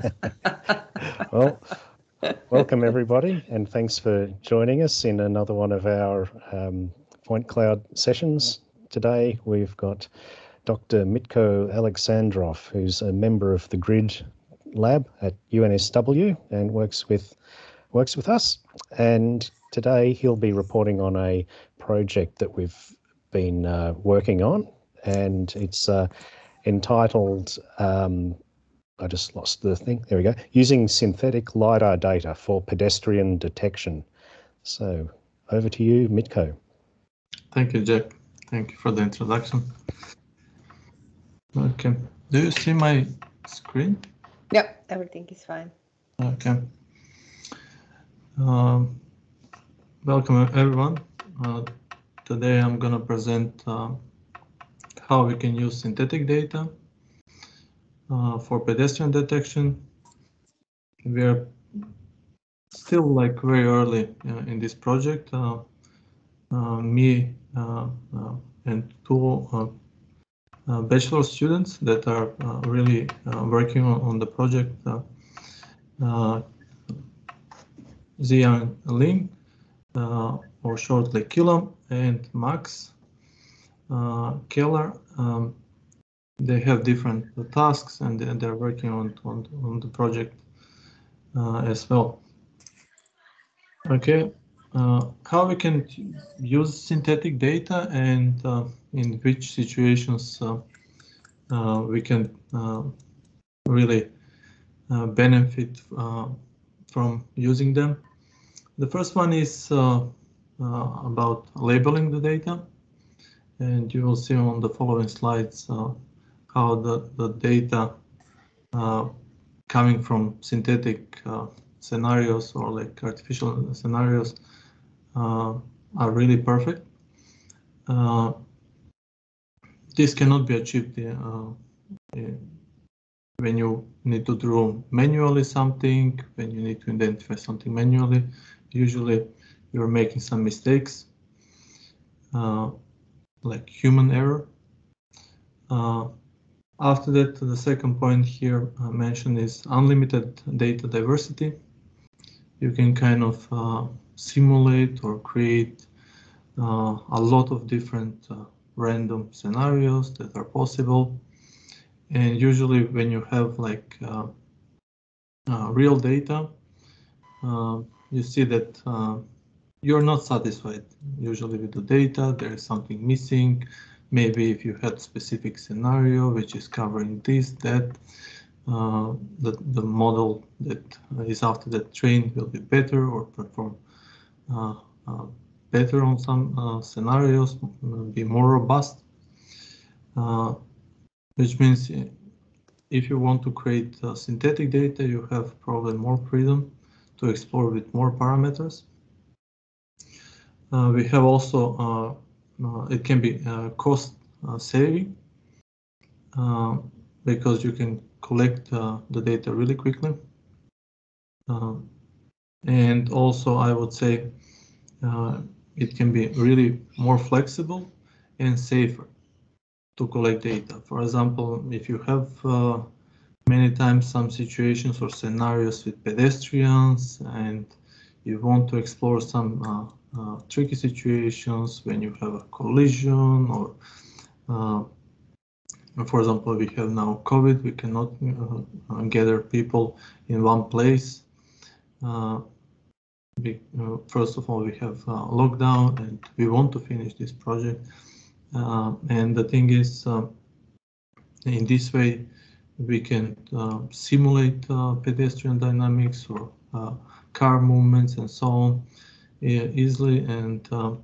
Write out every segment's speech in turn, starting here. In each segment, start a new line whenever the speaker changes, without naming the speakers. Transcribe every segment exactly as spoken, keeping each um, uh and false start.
Well, welcome everybody, and thanks for joining us in another one of our um, Point Cloud sessions. Today we've got Doctor Mitko Aleksandrov, who's a member of the GRID lab at U N S W and works with works with us. And today he'll be reporting on a project that we've been uh, working on, and it's uh, entitled. Um, I just lost the thing. There we go. Using synthetic LiDAR data for pedestrian detection. So over to you, Mitko.
Thank you, Jack. Thank you for the introduction. Okay. Do you see my screen?
Yep, everything is fine.
Okay. Um, welcome, everyone. Uh, today I'm going to present uh, how we can use synthetic data Uh, for pedestrian detection. We are still like very early uh, in this project. Uh, uh, me uh, uh, and two uh, uh, bachelor students that are uh, really uh, working on, on the project, uh, uh, Zian Ling, uh, or shortly Kilam, and Max uh, Keller. Um, They have different tasks, and they're working on on, on the project uh, as well. Okay, uh, how we can use synthetic data, and uh, in which situations uh, uh, we can uh, really uh, benefit uh, from using them. The first one is uh, uh, about labeling the data, and you will see on the following slides uh, how the, the data uh, coming from synthetic uh, scenarios or like artificial scenarios uh, are really perfect. Uh, this cannot be achieved uh, when you need to draw manually something, when you need to identify something manually. Usually you're making some mistakes, uh, like human error. Uh, After that, the second point here uh, mentioned is unlimited data diversity. You can kind of uh, simulate or create uh, a lot of different uh, random scenarios that are possible. And usually when you have like uh, uh, real data, uh, you see that uh, you're not satisfied usually with the data. There is something missing. Maybe if you had a specific scenario which is covering this, that, uh, the, the model that is after that train will be better or perform uh, uh, better on some uh, scenarios, be more robust, uh, which means if you want to create uh, synthetic data, you have probably more freedom to explore with more parameters. Uh, we have also uh, Uh, it can be uh, cost uh, saving uh, because you can collect uh, the data really quickly. Uh, and also, I would say uh, it can be really more flexible and safer to collect data. For example, if you have uh, many times some situations or scenarios with pedestrians and you want to explore some uh, uh, tricky situations when you have a collision, or uh, for example, we have now COVID, we cannot uh, gather people in one place. Uh, we, uh, first of all, we have uh, lockdown and we want to finish this project. Uh, and the thing is, uh, in this way, we can uh, simulate uh, pedestrian dynamics or uh, car movements and so on uh, easily. And uh,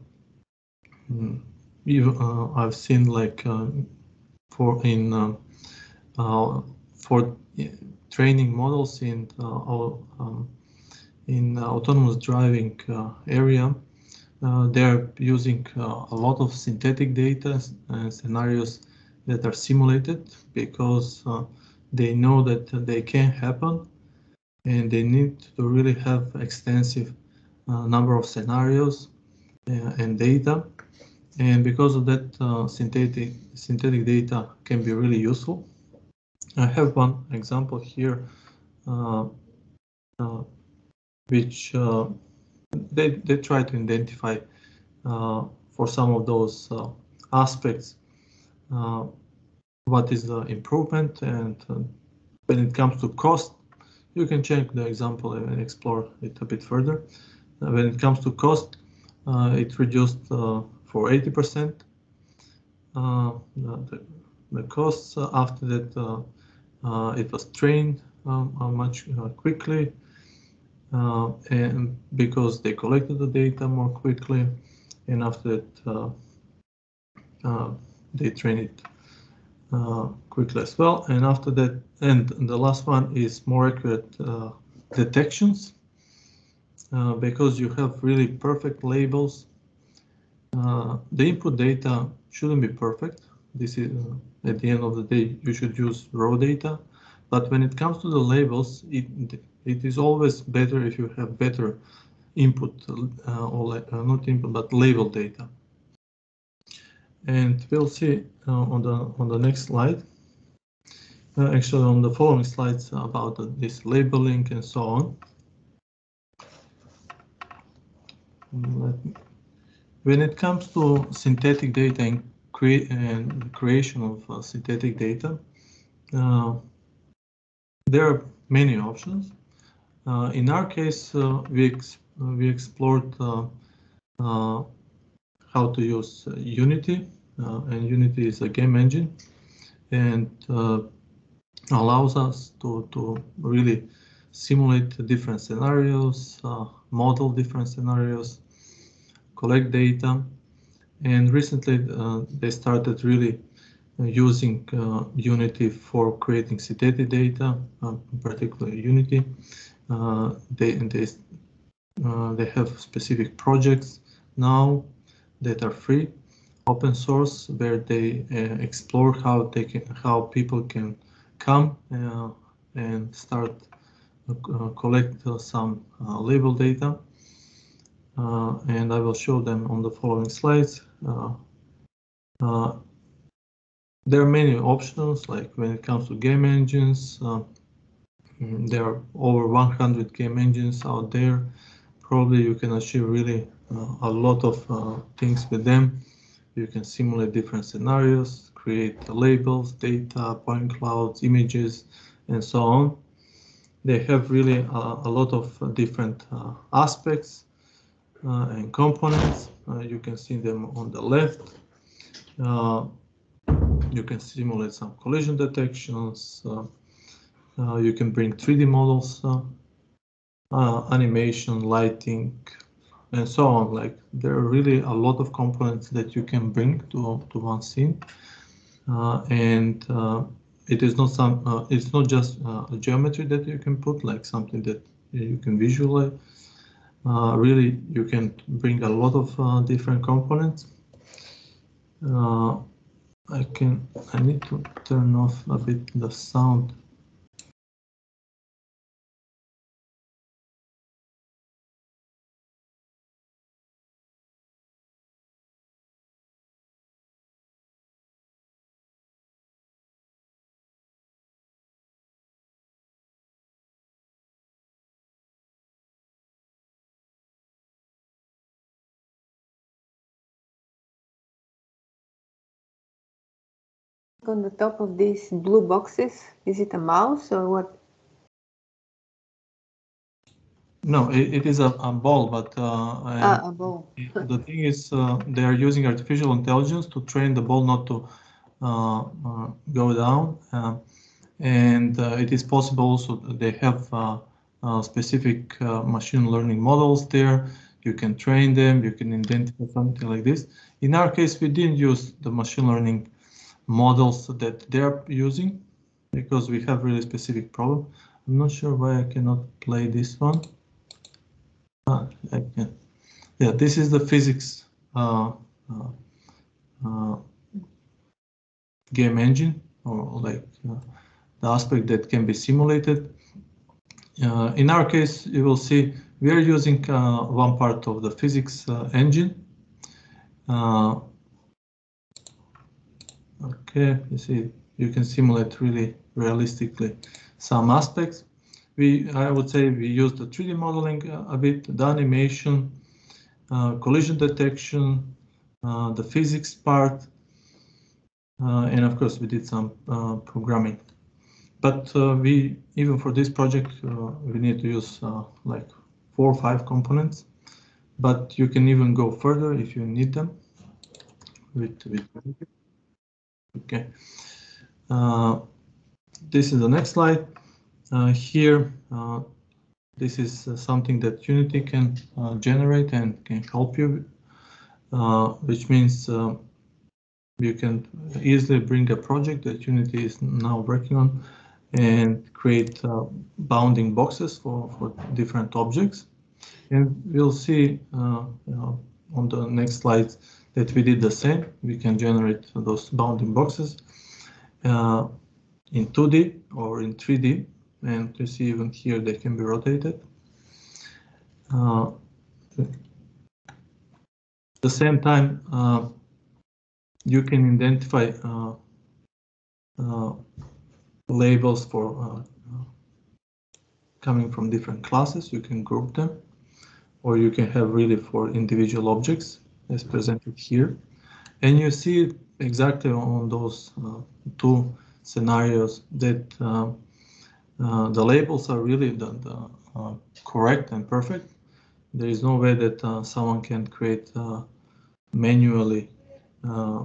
even, uh, I've seen like uh, for in uh, uh, for training models in uh, um, in autonomous driving uh, area, uh, they're using uh, a lot of synthetic data and scenarios that are simulated because uh, they know that they can happen, and they need to really have extensive uh, number of scenarios uh, and data. And because of that, uh, synthetic synthetic data can be really useful. I have one example here uh, uh, which uh, they, they try to identify uh, for some of those uh, aspects uh, what is the improvement, and uh, when it comes to cost, you can check the example and explore it a bit further. Uh, when it comes to cost, uh, it reduced uh, for eighty percent uh, the, the costs. Uh, after that, uh, uh, it was trained um, uh, much uh, quickly, uh, and because they collected the data more quickly, and after that, uh, uh, they train it uh, quickly as well. And after that, and the last one is more accurate uh, detections, uh, because you have really perfect labels. Uh, the input data shouldn't be perfect. This is uh, at the end of the day, you should use raw data. But when it comes to the labels, it it is always better if you have better input, uh, or uh, not input, but label data. And we'll see uh, on the on the next slide. Uh, actually, on the following slides about uh, this labeling and so on. Let me, when it comes to synthetic data and, crea and creation of uh, synthetic data, uh, there are many options. Uh, in our case, uh, we ex we explored uh, uh, how to use uh, Unity, uh, and Unity is a game engine, and uh, allows us to to really simulate different scenarios, uh, model different scenarios, collect data, and recently uh, they started really using uh, Unity for creating synthetic data, uh, particularly Unity. Uh, they they uh, they have specific projects now that are free, open source, where they uh, explore how they can, how people can come uh, and start uh, collect uh, some uh, label data, uh, and I will show them on the following slides. Uh, uh, there are many options, like when it comes to game engines. Uh, there are over one hundred game engines out there. Probably you can achieve really uh, a lot of uh, things with them. You can simulate different scenarios, create labels, data, point clouds, images, and so on. They have really uh, a lot of uh, different uh, aspects uh, and components. Uh, you can see them on the left. Uh, you can simulate some collision detections. Uh, uh, you can bring three D models, uh, uh, animation, lighting, and so on. Like, there are really a lot of components that you can bring to, to one scene. Uh, and uh, it is not some, uh, it's not just uh, a geometry that you can put, like something that you can visualize. Uh, really, you can bring a lot of uh, different components. Uh, I can, I need to turn off a bit the sound.
On the top of these blue boxes, is it a mouse or what?
No, it, it is a, a ball, but uh,
ah, a ball.
the thing is, uh, they are using artificial intelligence to train the ball not to uh, uh, go down, uh, and uh, it is possible also that they have uh, uh, specific uh, machine learning models there. You can train them, you can identify something like this. In our case, we didn't use the machine learning models that they're using because we have really specific problem. I'm not sure why I cannot play this one. Ah, I can. Yeah, this is the physics uh, uh, uh, game engine, or like uh, the aspect that can be simulated. Uh, in our case, you will see we are using uh, one part of the physics uh, engine. Uh, okay, you see, you can simulate really realistically some aspects. we, I would say we use the three D modeling a bit, the animation, uh, collision detection, uh, the physics part, uh, and of course we did some uh, programming. But uh, we, even for this project, uh, we need to use uh, like four or five components. But you can even go further if you need them. With, with okay. Uh, this is the next slide. Uh, here, uh, this is uh, something that Unity can uh, generate and can help you, uh, which means uh, you can easily bring a project that Unity is now working on and create uh, bounding boxes for, for different objects. And we'll see uh, you know, on the next slide that we did the same. We can generate those bounding boxes uh, in two D or in three D. And you see even here they can be rotated. Uh, at the same time, uh, you can identify uh, uh, labels for uh, coming from different classes. You can group them, or you can have really for individual objects as presented here. And you see exactly on those uh, two scenarios that uh, uh, the labels are really the, the uh, correct and perfect. There is no way that uh, someone can create uh, manually uh,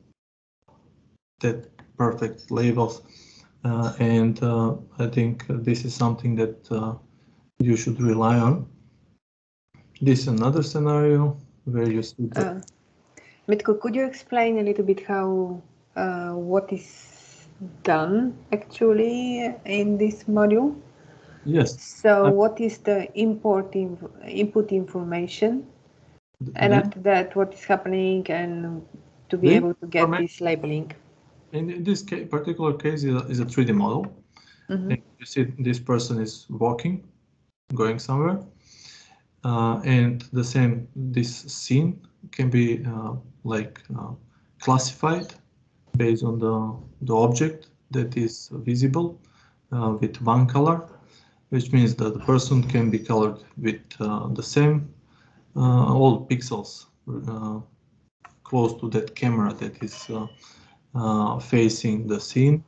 that perfect labels. Uh, and uh, I think this is something that uh, you should rely on. This is another scenario where you see that.
Uh, Mitko, could you explain a little bit how uh, what is done actually in this module?
Yes.
So
I,
what is the import inf input information, and
the,
after that, what is happening, and to be able to get this labeling?
In this case, particular case is a, is a three D model. Mm-hmm. And you see this person is walking, going somewhere, uh, and the same, this scene can be uh, like uh, classified based on the, the object that is visible uh, with one color, which means that the person can be colored with uh, the same uh, all pixels uh, close to that camera that is uh, uh, facing the scene.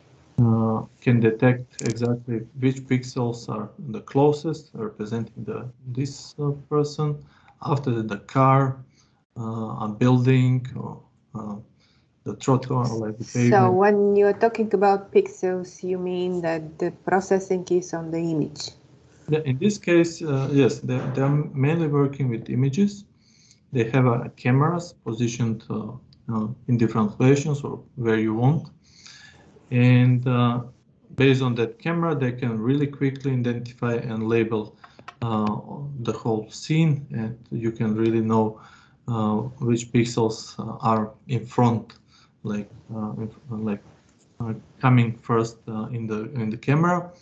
Uh, can detect exactly which pixels are the closest, representing the this uh, person. After that, the car, uh, a building, or uh, the trottoir, like the pavement.
So when you're talking about pixels, you mean that the processing is on the image?
In this case, uh, yes, they, they're mainly working with images. They have uh, cameras positioned uh, uh, in different locations or where you want. And uh, based on that camera, they can really quickly identify and label uh, the whole scene, and you can really know uh, which pixels uh, are in front, like uh, like uh, coming first uh, in the in the camera,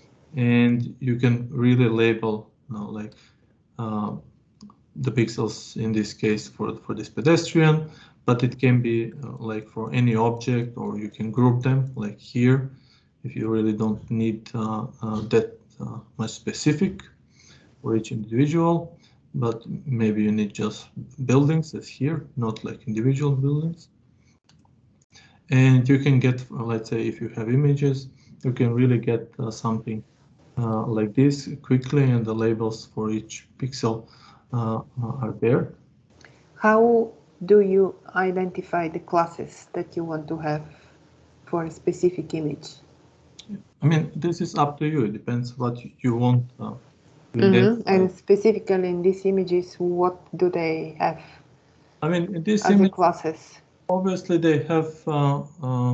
and you can really label uh, like uh, the pixels in this case for for this pedestrian. But it can be uh, like for any object, or you can group them like here if you really don't need uh, uh, that uh, much specific for each individual, but maybe you need just buildings as here, not like individual buildings. And you can get, let's say, if you have images, you can really get uh, something uh, like this quickly, and the labels for each pixel uh, are there.
How do you identify the classes that you want to have for a specific image?
I mean, this is up to you. It depends what you want uh, to
Mm-hmm.
identify.
And specifically in these images, what do they have?
I mean, in this
as
image,
classes?
Obviously, they have uh, uh,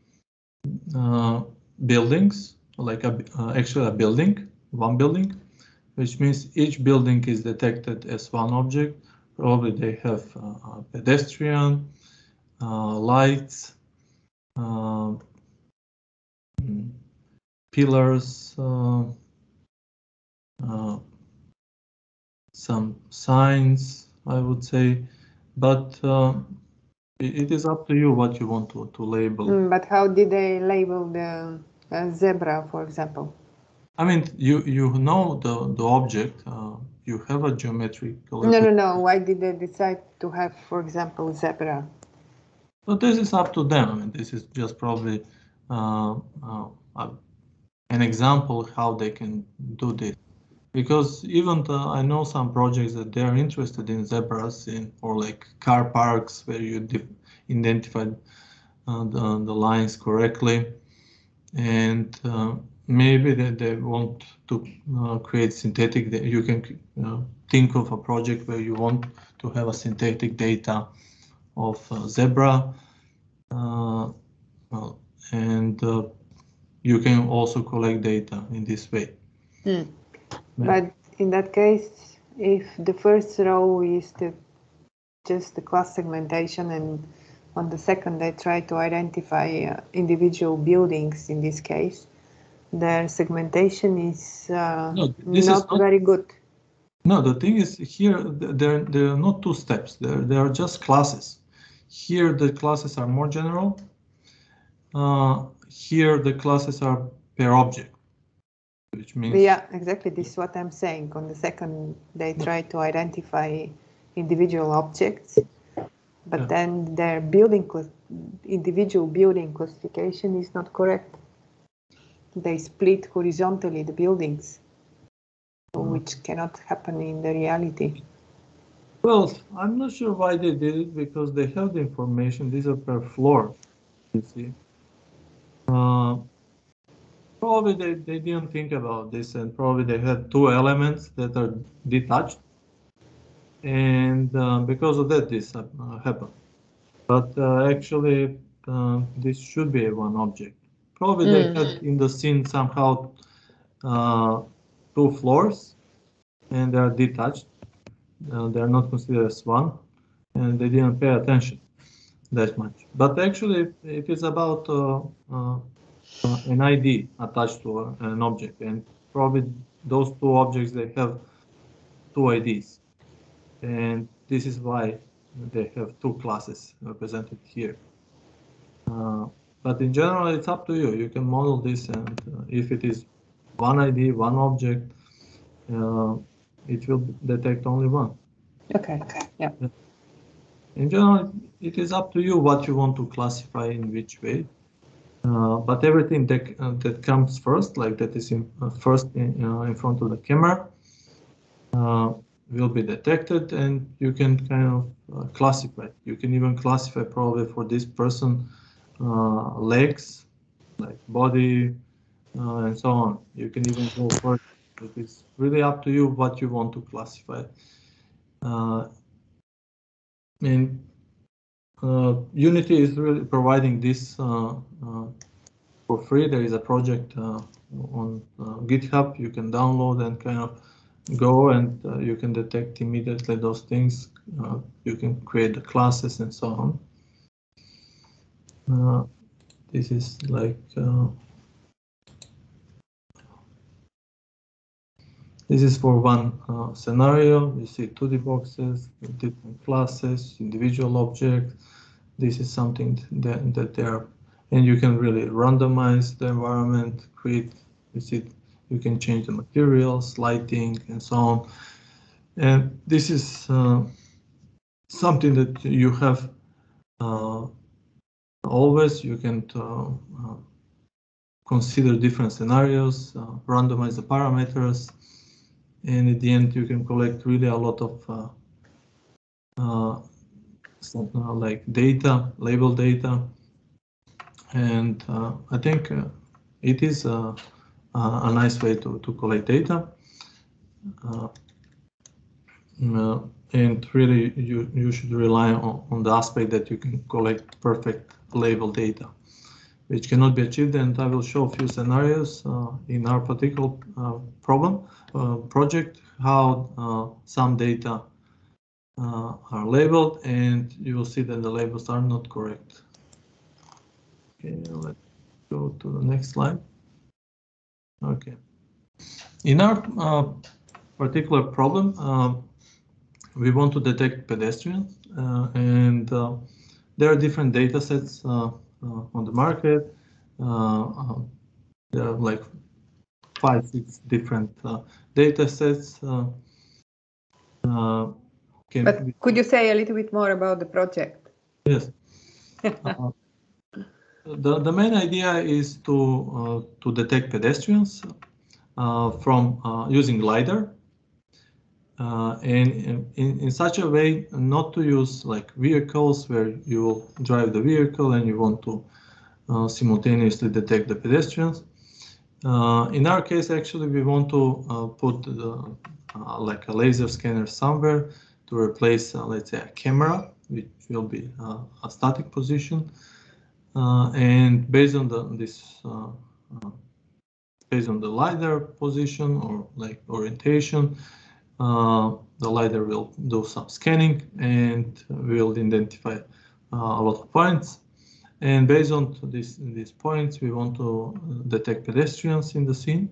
uh, buildings, like a, uh, actually a building, one building, which means each building is detected as one object. Probably they have uh, a pedestrian, uh, lights, uh, pillars, uh, uh, some signs, I would say, but uh, it, it is up to you what you want to, to label.
Mm, but how did they label the uh, zebra, for example?
I mean, you you know the the object. Uh, you have a geometrical.
No, no, no. Why did they decide to have, for example, zebra?
So this is up to them. I mean, this is just probably uh, uh, uh, an example how they can do this. Because even the, I know some projects that they are interested in zebras in or like car parks where you identify uh, the, the lines correctly, and uh, maybe they, they want to uh, create synthetic. You can uh, think of a project where you want to have a synthetic data of uh, zebra, uh, well, and uh, you can also collect data in this way.
Hmm. But in that case, if the first row is the just the class segmentation, and on the second they try to identify uh, individual buildings, in this case, their segmentation is uh,
No,
not,
this is not
very good.
No, the thing is here, there, there are not two steps. There, there are just classes. Here, the classes are more general. Uh, here, the classes are per object, which means...
Yeah, exactly. This is what I'm saying. On the second, they try to identify individual objects, but
Yeah.
then their building, individual building classification is not correct. They split horizontally the buildings, which cannot happen in the reality.
Well, I'm not sure why they did it, because they have the information. These are per floor, you see. Uh, probably they, they didn't think about this, and probably they had two elements that are detached. And uh, because of that, this uh, happened. But uh, actually, uh, this should be one object. Probably mm. they had in the scene somehow uh, two floors, and they are detached. Uh, they are not considered as one, and they didn't pay attention that much. But actually, it is about uh, uh, uh, an I D attached to a, an object, and probably those two objects, they have two I Ds, and this is why they have two classes represented here. Uh, but in general, it's up to you. You can model this, and uh, if it is one I D, one object, uh, it will detect only one.
Okay. Okay. Yeah.
In general, it is up to you what you want to classify in which way. Uh, but everything that uh, that comes first, like that is in, uh, first in, uh, in front of the camera, uh, will be detected, and you can kind of uh, classify. You can even classify probably for this person uh, legs, like body, uh, and so on. You can even go further. It is really up to you what you want to classify. Uh, and uh, Unity is really providing this uh, uh, for free. There is a project uh, on uh, GitHub you can download and kind of go, and uh, you can detect immediately those things. Uh, you can create the classes and so on. Uh, this is like uh, this is for one uh, scenario. You see two D boxes, different classes, individual objects. This is something that, that they are, and you can really randomize the environment, create, you see, you can change the materials, lighting, and so on. And this is uh, something that you have uh, always. You can uh, uh, consider different scenarios, uh, randomize the parameters, and at the end you can collect really a lot of uh, uh, uh, like data, label data, and uh, I think uh, it is uh, uh, a nice way to, to collect data. Uh, uh, and really you, you should rely on, on the aspect that you can collect perfect label data, which cannot be achieved, and I will show a few scenarios uh, in our particular uh, problem uh, project, how uh, some data uh, are labeled, and you will see that the labels are not correct. Okay, let's go to the next slide. Okay. In our uh, particular problem, uh, we want to detect pedestrians, uh, and uh, there are different data sets uh, uh, on the market. Uh, uh, there are like five, six different uh, data sets. Uh, uh, can
but
be,
could you say a little bit more about the project?
Yes. uh, the, the main idea is to, uh, to detect pedestrians uh, from uh, using LiDAR. Uh, and in, in such a way not to use like vehicles where you will drive the vehicle and you want to uh, simultaneously detect the pedestrians. Uh, in our case, actually, we want to uh, put the, uh, like a laser scanner somewhere to replace, uh, let's say, a camera, which will be uh, a static position. Uh, and based on the, this, uh, uh, based on the LiDAR position or like orientation, Uh, the LiDAR will do some scanning and will identify uh, a lot of points. And based on this, these points, we want to detect pedestrians in the scene.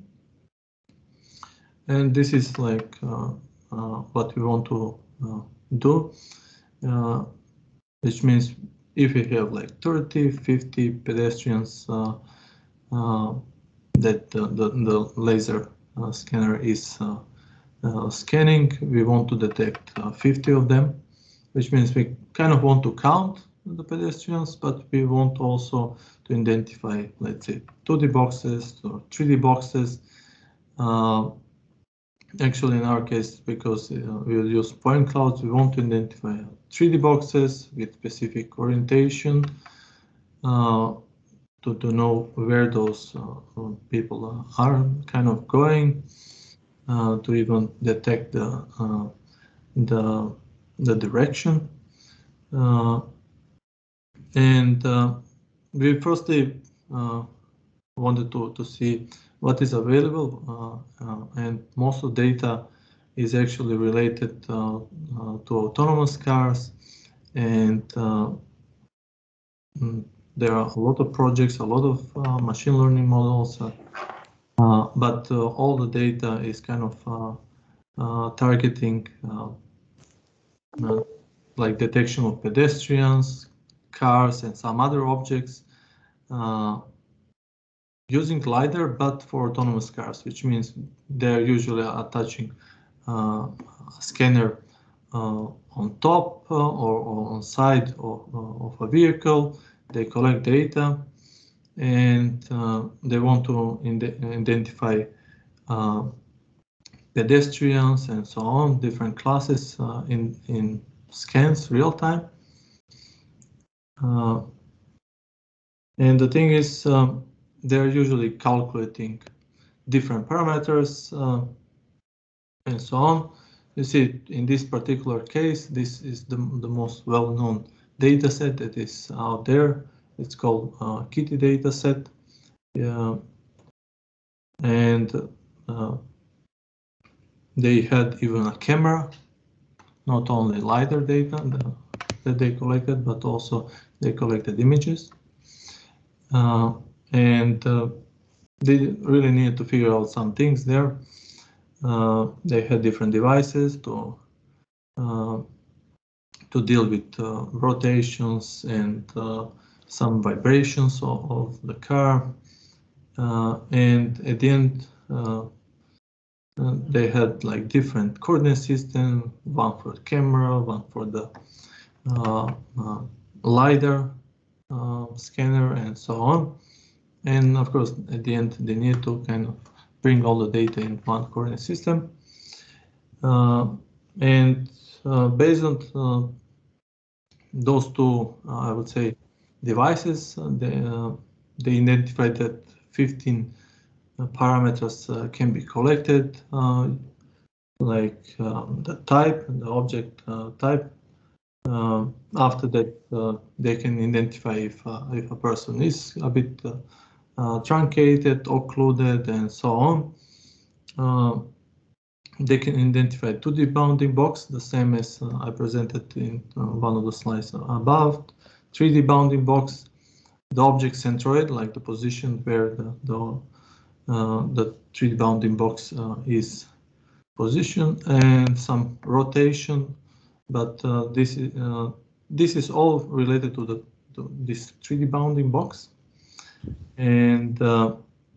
And this is like uh, uh, what we want to uh, do, uh, which means if we have like thirty, fifty pedestrians uh, uh, that the, the, the laser uh, scanner is uh, Uh, scanning, we want to detect uh, fifty of them, which means we kind of want to count the pedestrians, but we want also to identify, let's say, two D boxes or three D boxes. Uh, actually, in our case, because uh, we will use point clouds, we want to identify three D boxes with specific orientation uh, to, to know where those uh, people are kind of going. Uh, to even detect the uh, the the direction, uh, and uh, we firstly uh, wanted to to see what is available, uh, uh, and most of the data is actually related uh, uh, to autonomous cars, and uh, there are a lot of projects, a lot of uh, machine learning models, uh, uh, but uh, all the data is kind of uh, uh, targeting uh, uh, like detection of pedestrians, cars, and some other objects uh, using LiDAR, but for autonomous cars, which means they're usually attaching uh, a scanner uh, on top uh, or, or on side of, uh, of a vehicle. They collect data and uh, they want to identify uh, pedestrians and so on, different classes uh, in, in scans real time. Uh, and the thing is, um, they're usually calculating different parameters uh, and so on. You see, in this particular case, this is the, the most well-known data set that is out there. It's called uh, Kitty data set. Yeah. And uh, they had even a camera, not only LiDAR data that they collected, but also they collected images. Uh, and uh, they really needed to figure out some things there. Uh, they had different devices to uh, to deal with uh, rotations and uh, some vibrations of, of the car. Uh, and at the end, uh, uh, they had like different coordinate system, one for the camera, one for the uh, uh, LiDAR uh, scanner, and so on. And of course, at the end, they need to kind of bring all the data in one coordinate system. Uh, and uh, based on uh, those two, uh, I would say, devices, uh, they, uh, they identified that fifteen uh, parameters uh, can be collected, uh, like um, the type, the object uh, type. Uh, after that, uh, they can identify if, uh, if a person is a bit uh, uh, truncated, occluded, and so on. Uh, they can identify two D bounding box, the same as uh, I presented in uh, one of the slides above. three D bounding box, the object centroid, like the position where the the, uh, the three D bounding box uh, is positioned, and some rotation. But uh, this is uh, this is all related to the to this three D bounding box, and uh,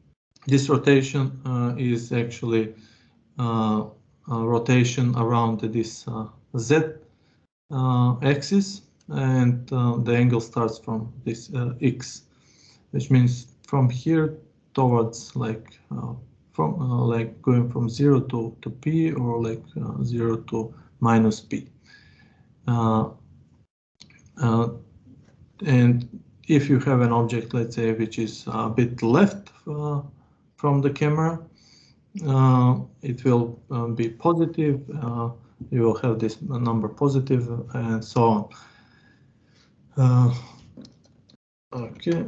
this rotation uh, is actually uh, a rotation around this uh, Z uh, axis, and uh, the angle starts from this uh, X, which means from here towards like uh, from uh, like going from zero to, to P, or like uh, zero to minus P. Uh, uh, and if you have an object, let's say, which is a bit left uh, from the camera, uh, it will uh, be positive. Uh, you will have this number positive, and so on. Uh, okay.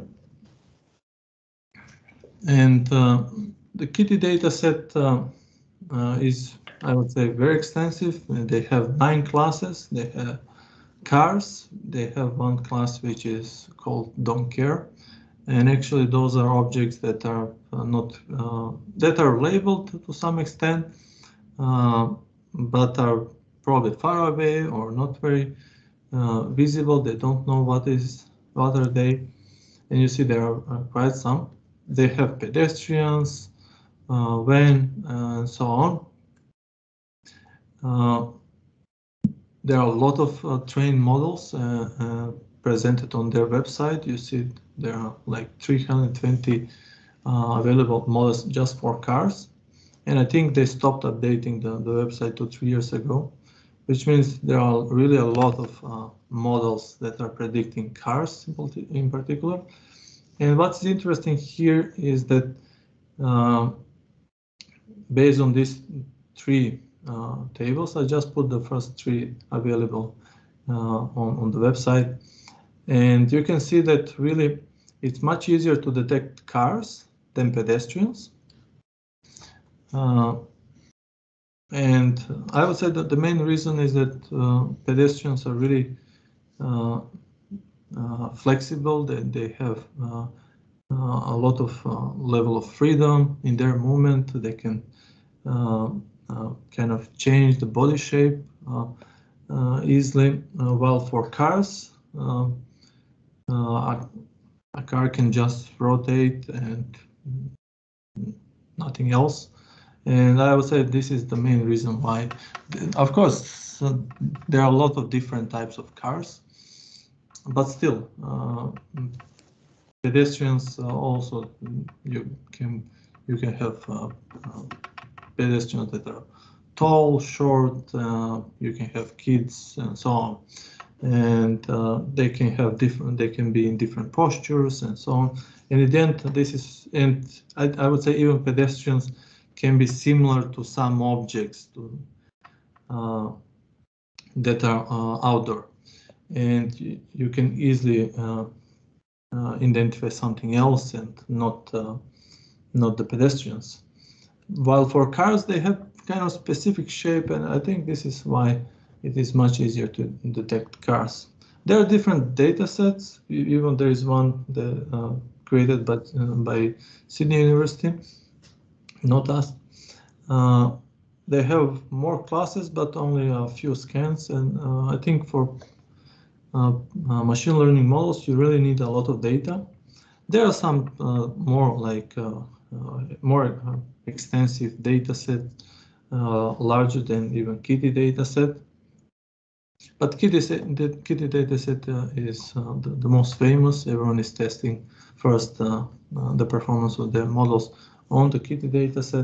And uh, the Kitty data set uh, uh, is, I would say, very extensive. They have nine classes. They have cars. They have one class which is called don't care. And actually those are objects that are uh, not, uh, that are labeled to some extent, uh, but are probably far away or not very uh, visible. They don't know what is, what are they. And you see there are uh, quite some. They have pedestrians, uh, van, and so on. Uh, there are a lot of uh, trained models uh, uh, presented on their website. You see there are like three hundred twenty uh, available models just for cars. And I think they stopped updating the, the website two, three years ago, which means there are really a lot of uh, models that are predicting cars in particular. And what's interesting here is that uh, based on these three uh, tables, I just put the first three available uh, on, on the website. And you can see that really it's much easier to detect cars than pedestrians. Uh, and I would say that the main reason is that uh, pedestrians are really uh, uh, flexible. They, they have uh, Uh, a lot of uh, level of freedom in their movement. They can uh, uh, kind of change the body shape uh, uh, easily. Uh, while for cars, uh, uh, a, a car can just rotate and nothing else. And I would say this is the main reason why. Of course, uh, there are a lot of different types of cars, but still, uh, pedestrians uh, also, you can you can have uh, uh, pedestrians that are tall, short. Uh, you can have kids and so on, and uh, they can have different. They can be in different postures and so on. And in the end, this is, and I, I would say even pedestrians can be similar to some objects to, uh, that are uh, outdoor, and you, you can easily uh, Uh, identify something else and not uh, not the pedestrians. While for cars, they have kind of specific shape, and I think this is why it is much easier to detect cars. There are different data sets. Even there is one that, uh, created by, uh, by Sydney University, not us. Uh, they have more classes, but only a few scans, and uh, I think for Uh, uh, machine learning models, you really need a lot of data. There are some uh, more like uh, uh, more uh, extensive data set, uh, larger than even Kitty data set. But Kitty, the Kitty data set uh, is uh, the, the most famous. Everyone is testing first uh, uh, the performance of their models on the Kitty data set.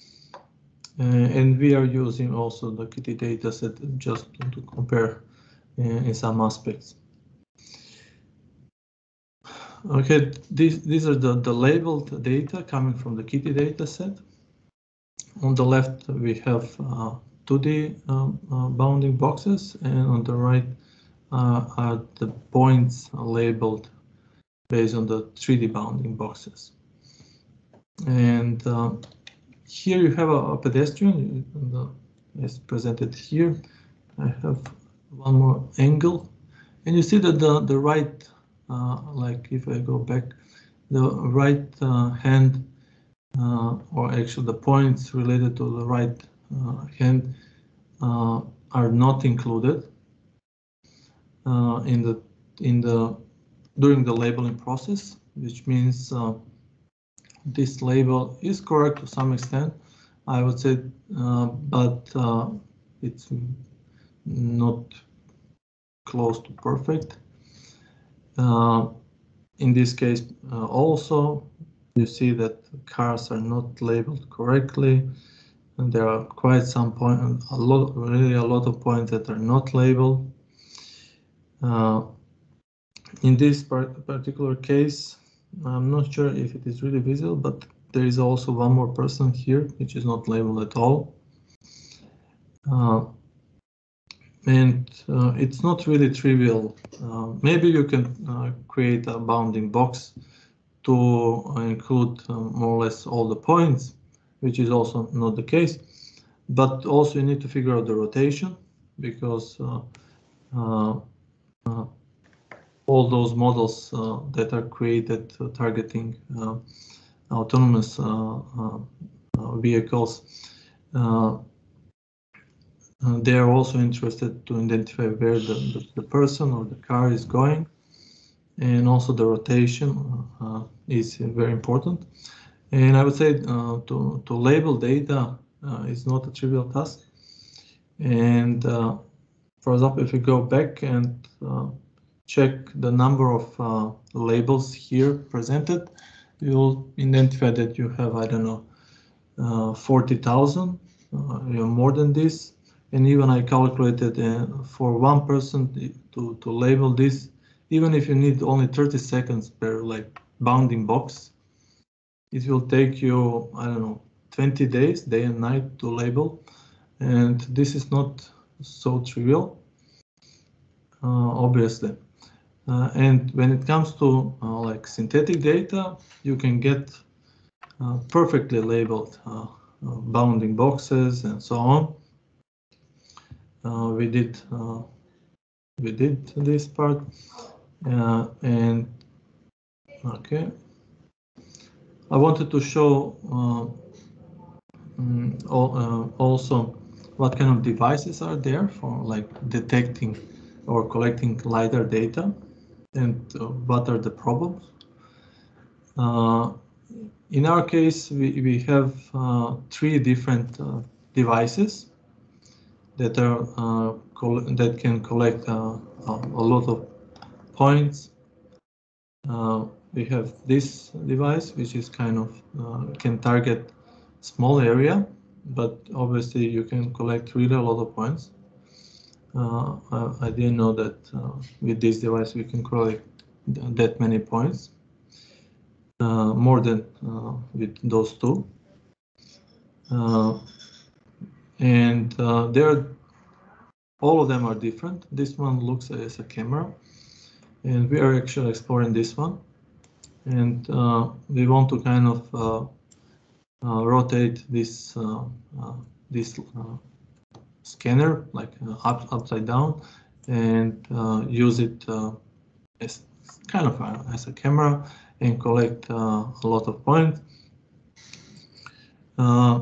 Uh, and we are using also the Kitty data set just to, to compare in, in some aspects. Okay, these, these are the, the labeled data coming from the Kitty data set. On the left, we have uh, two D um, uh, bounding boxes, and on the right uh, are the points labeled based on the three D bounding boxes. And uh, here you have a, a pedestrian, as presented here. I have one more angle, and you see that the, the right Uh, like if I go back, the right uh, hand, uh, or actually the points related to the right uh, hand uh, are not included uh, in the in the during the labeling process, which means uh, this label is correct to some extent, I would say, uh, but uh, it's not close to perfect. Uh, in this case, uh, also, you see that cars are not labeled correctly, and there are quite some point, a lot, really a lot of points that are not labeled. Uh, in this particular case, I'm not sure if it is really visible, but there is also one more person here, which is not labeled at all. Uh, and uh, it's not really trivial. Uh, maybe you can uh, create a bounding box to include uh, more or less all the points, which is also not the case. But also you need to figure out the rotation, because uh, uh, uh, all those models uh, that are created uh, targeting uh, autonomous uh, uh, uh, vehicles, uh, uh, they are also interested to identify where the, the, the person or the car is going, and also the rotation uh, is very important. And I would say uh, to, to label data uh, is not a trivial task. And uh, for example, if you go back and uh, check the number of uh, labels here presented, you'll identify that you have, I don't know, uh, forty thousand, uh, you know, more than this. And even I calculated uh, for one person to, to label this, even if you need only thirty seconds per like bounding box, it will take you, I don't know, twenty days, day and night to label. And this is not so trivial, uh, obviously. Uh, and when it comes to uh, like synthetic data, you can get uh, perfectly labeled uh, uh, bounding boxes and so on. Uh, we did uh, we did this part, uh, and okay. I wanted to show uh, um, uh, also what kind of devices are there for like detecting or collecting LiDAR data, and uh, what are the problems. Uh, in our case, we, we have uh, three different uh, devices that are uh, that can collect uh, a lot of points. Uh, we have this device, which is kind of uh, can target small area, but obviously you can collect really a lot of points. Uh, I, I didn't know that uh, with this device we can collect that many points, uh, more than uh, with those two. Uh, and uh, they're all of them are different. This one looks as a camera, and we are actually exploring this one. And uh, we want to kind of uh, uh, rotate this uh, uh, this uh, scanner like uh, up, upside down, and uh, use it uh, as kind of a, as a camera and collect uh, a lot of points. Uh,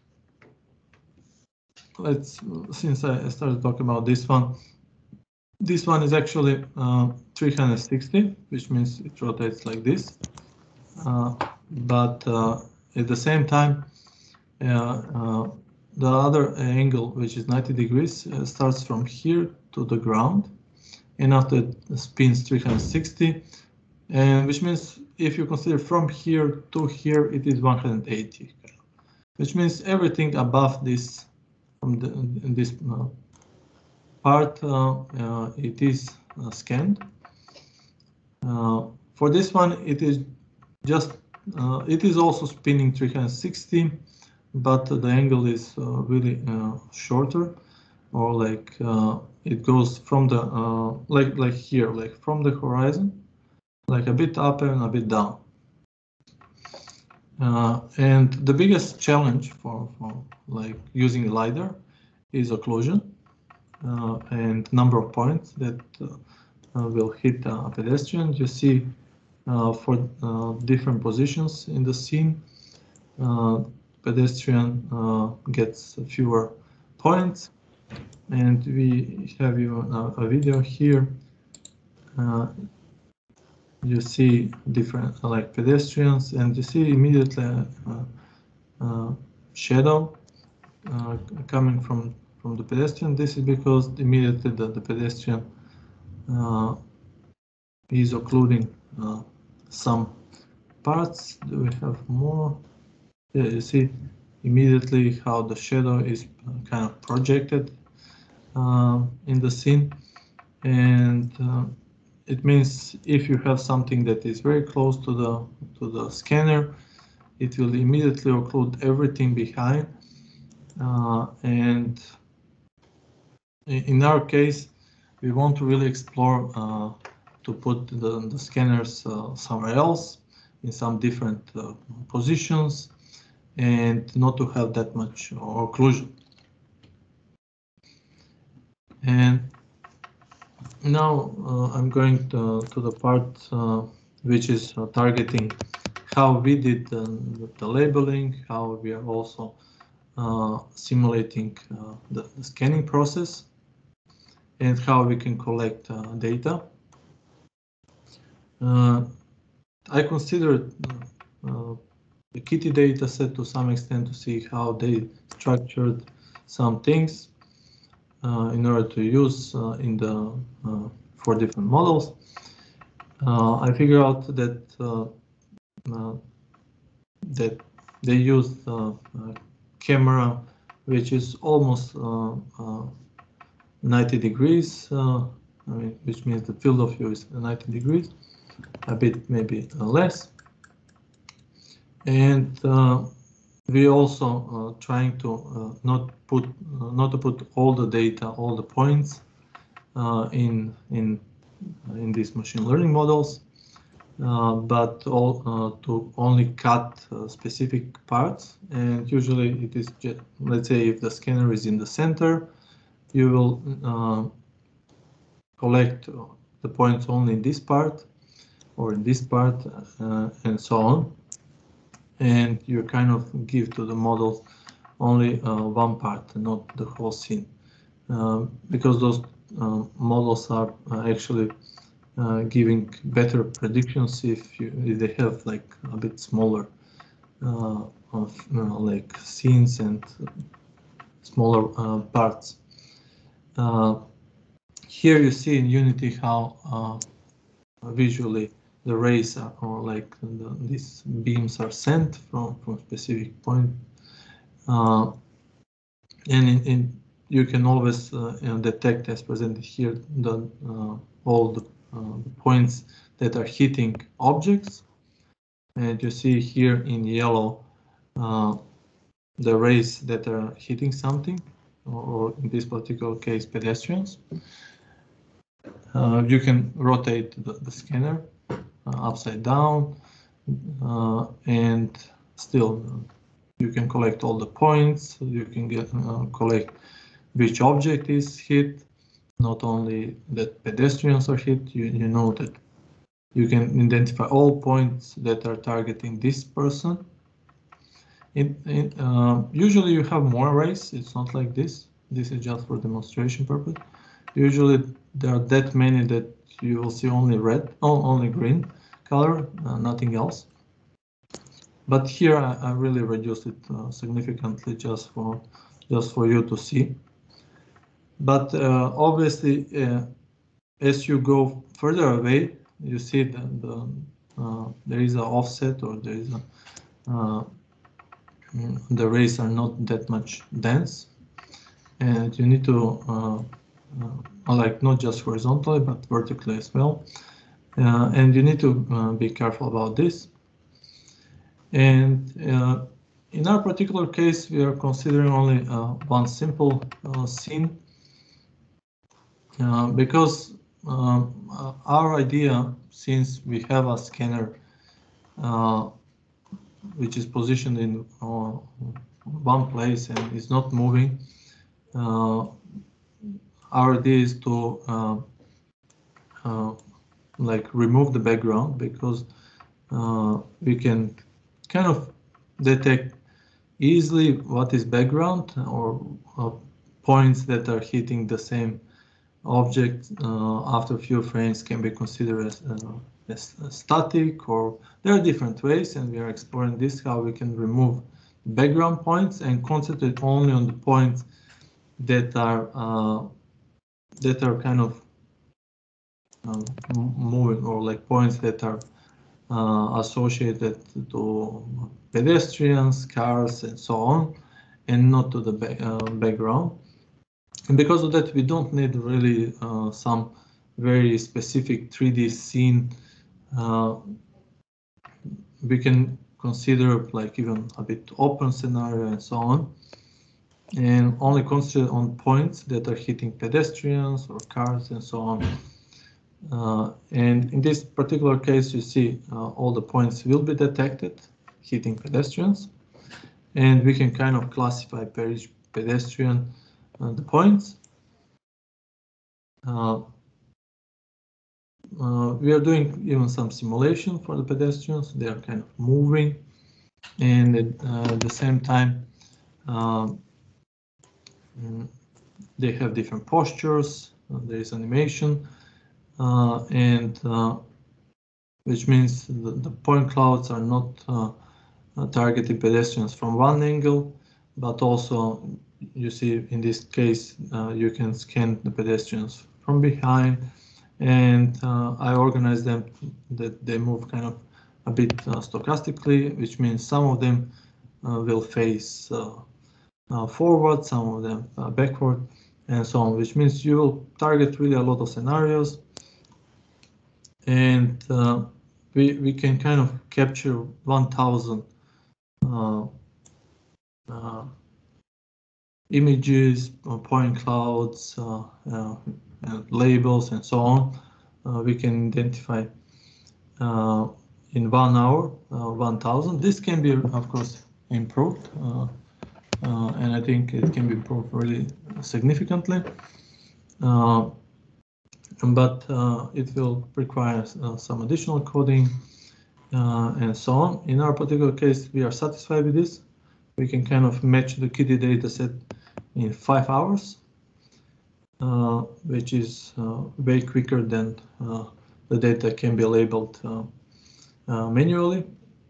let's since I started talking about this one. This one is actually uh, three hundred sixty, which means it rotates like this. Uh, but uh, at the same time, uh, uh, the other angle, which is ninety degrees, uh, starts from here to the ground, and after it spins three hundred sixty, and which means if you consider from here to here, it is one hundred eighty, which means everything above this, from the in this uh, part, uh, uh, it is uh, scanned. Uh, for this one, it is just uh, it is also spinning three hundred sixty, but the angle is uh, really uh, shorter, or like uh, it goes from the uh, like like here, like from the horizon, like a bit up and a bit down. Uh, and the biggest challenge for, for like using LiDAR is occlusion uh, and number of points that uh, uh, will hit a pedestrian. You see uh, for uh, different positions in the scene, uh, pedestrian uh, gets fewer points, and we have even a, a video here. Uh, you see different like pedestrians, and you see immediately uh, uh, shadow uh, coming from from the pedestrian. This is because immediately the, the pedestrian uh, is occluding uh, some parts. Do we have more? Yeah, you see immediately how the shadow is kind of projected uh, in the scene, and uh, it means if you have something that is very close to the to the scanner, it will immediately occlude everything behind. Uh, and in our case, we want to really explore uh, to put the, the scanners uh, somewhere else in some different uh, positions and not to have that much occlusion. And now uh, I'm going to, to the part uh, which is uh, targeting how we did uh, the labeling, how we are also uh, simulating uh, the, the scanning process, and how we can collect uh, data. Uh, I considered uh, the Kitty data set to some extent to see how they structured some things uh, in order to use uh, in the uh, four different models. Uh, I figured out that uh, uh, that they used uh, a camera which is almost uh, uh, ninety degrees, uh, I mean, which means the field of view is ninety degrees, a bit maybe less. And uh, we also uh, trying to uh, not put uh, not to put all the data, all the points uh, in in in these machine learning models, uh, but all uh, to only cut uh, specific parts. And usually it is just, let's say if the scanner is in the center, you will uh, collect the points only in this part or in this part uh, and so on. And you kind of give to the model only uh, one part, not the whole scene, uh, because those uh, models are uh, actually uh, giving better predictions if, you, if they have like a bit smaller uh, of you know, like scenes and smaller uh, parts. Uh, here you see in Unity how uh, visually the rays are, or like the, these beams are sent from from specific point, uh, and in, in you can always uh, you know, detect, as presented here, the uh, all the, uh, the points that are hitting objects, and you see here in yellow uh, the rays that are hitting something, or, or in this particular case pedestrians. Uh, you can rotate the, the scanner uh, upside down, uh, and still you can collect all the points. You can get uh, collect which object is hit, not only that pedestrians are hit. You, you know that you can identify all points that are targeting this person. In, in, uh, usually you have more arrays. It's not like this. This is just for demonstration purpose. Usually there are that many that you will see only red, oh, only green color, uh, nothing else. But here I, I really reduced it uh, significantly just for just for you to see. But uh, obviously, uh, as you go further away, you see that the, uh, there is an offset, or there is a uh, the rays are not that much dense, and you need to uh, uh, like not just horizontally but vertically as well, uh, and you need to uh, be careful about this. And uh, in our particular case, we are considering only uh, one simple uh, scene uh, because uh, our idea, since we have a scanner uh, which is positioned in uh, one place and is not moving, uh, our idea is to uh, uh, like remove the background, because uh, we can kind of detect easily what is background, or uh, points that are hitting the same object uh, after a few frames can be considered as uh, static, or there are different ways, and we are exploring this, how we can remove background points and concentrate only on the points that are uh, that are kind of um, moving, or like points that are uh, associated to pedestrians, cars, and so on, and not to the ba uh, background. And because of that, we don't need really uh, some very specific three D scene. Uh, we can consider like even a bit open scenario and so on, and only concentrate on points that are hitting pedestrians or cars and so on. Uh, and in this particular case, you see uh, all the points will be detected hitting pedestrians, and we can kind of classify per each pedestrian uh, the points. Uh, uh, we are doing even some simulation for the pedestrians. They are kind of moving, and at, uh, at the same time, uh, they have different postures. Uh, there is animation, uh, and uh, which means the, the point clouds are not uh, uh, targeting pedestrians from one angle, but also you see in this case uh, you can scan the pedestrians from behind, and uh, I organize them that they move kind of a bit uh, stochastically, which means some of them uh, will face uh, uh, forward, some of them uh, backward, and so on, which means you will target really a lot of scenarios, and uh, we, we can kind of capture one thousand uh, uh, images, uh, point clouds, uh, uh, uh, labels, and so on. Uh, we can identify uh, in one hour uh, one thousand. This can be, of course, improved, uh, uh, and I think it can be improved really significantly. Uh, but uh, it will require uh, some additional coding uh, and so on. In our particular case, we are satisfied with this. We can kind of match the kitty data set in five hours, uh, which is uh, way quicker than uh, the data can be labeled uh, uh, manually.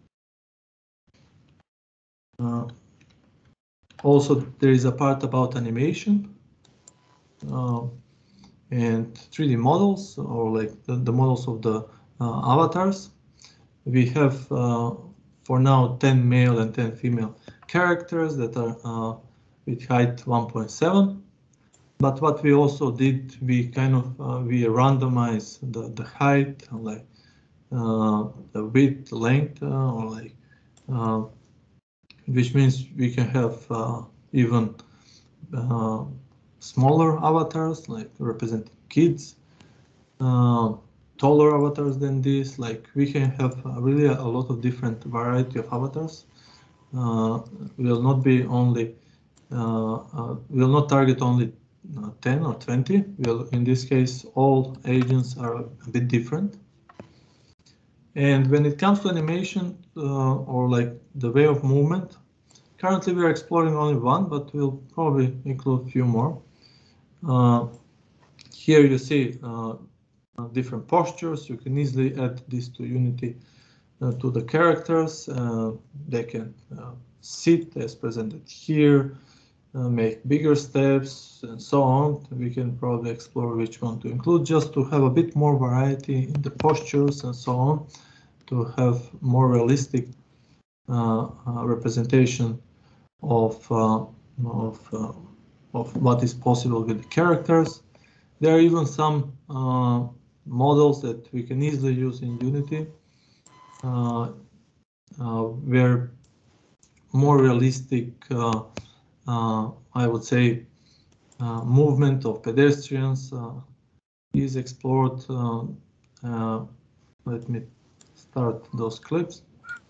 Uh, also, there is a part about animation uh, and three D models, or like the, the models of the uh, avatars. We have uh, for now ten male and ten female characters that are uh, with height one point seven. But what we also did, we kind of uh, we randomize the the height, like uh, the width, length, uh, or like uh, which means we can have uh, even uh, smaller avatars, like representing kids, uh, taller avatars than this. Like we can have really a, a lot of different variety of avatars. Uh, will not be only uh, uh, will not target only uh, ten or twenty. Will in this case all agents are a bit different. And when it comes to animation uh, or like the way of movement, currently we are exploring only one, but we'll probably include a few more. Uh, here you see uh, different postures. You can easily add this to Unity uh, to the characters. Uh, they can uh, sit as presented here, uh, make bigger steps, and so on. We can probably explore which one to include, just to have a bit more variety in the postures and so on, to have more realistic uh, uh, representation of uh, of uh, of what is possible with the characters. There are even some uh, models that we can easily use in Unity, uh, uh, where more realistic, uh, uh, I would say, uh, movement of pedestrians uh, is explored. Uh, uh, let me start those clips.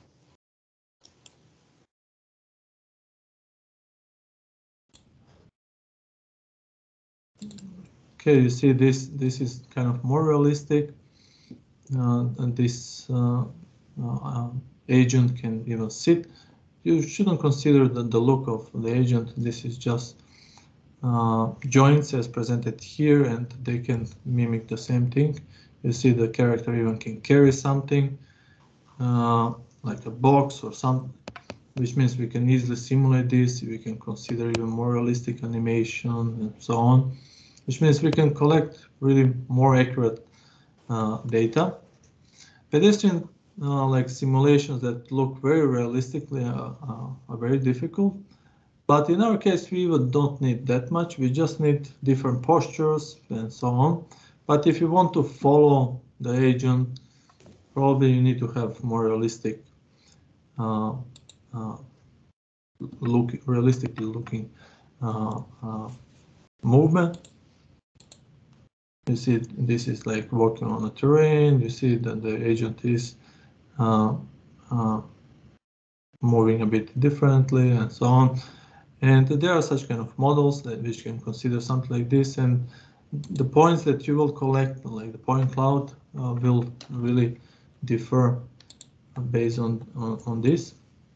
Okay, you see this. This is kind of more realistic, uh, and this uh, uh, agent can even sit. You shouldn't consider the, the look of the agent. This is just uh, joints as presented here, and they can mimic the same thing. You see the character even can carry something uh, like a box or some, which means we can easily simulate this. We can consider even more realistic animation and so on, which means we can collect really more accurate uh, data. Pedestrian uh, like simulations that look very realistically uh, uh, are very difficult. But in our case, we even don't need that much. We just need different postures and so on. But if you want to follow the agent, probably you need to have more realistic, uh, uh, look, realistically looking uh, uh, movement. You see, this is like walking on a terrain. You see that the agent is uh, uh, moving a bit differently and so on. And there are such kind of models that which can consider something like this, and the points that you will collect, like the point cloud, uh, will really differ based on, on, on this.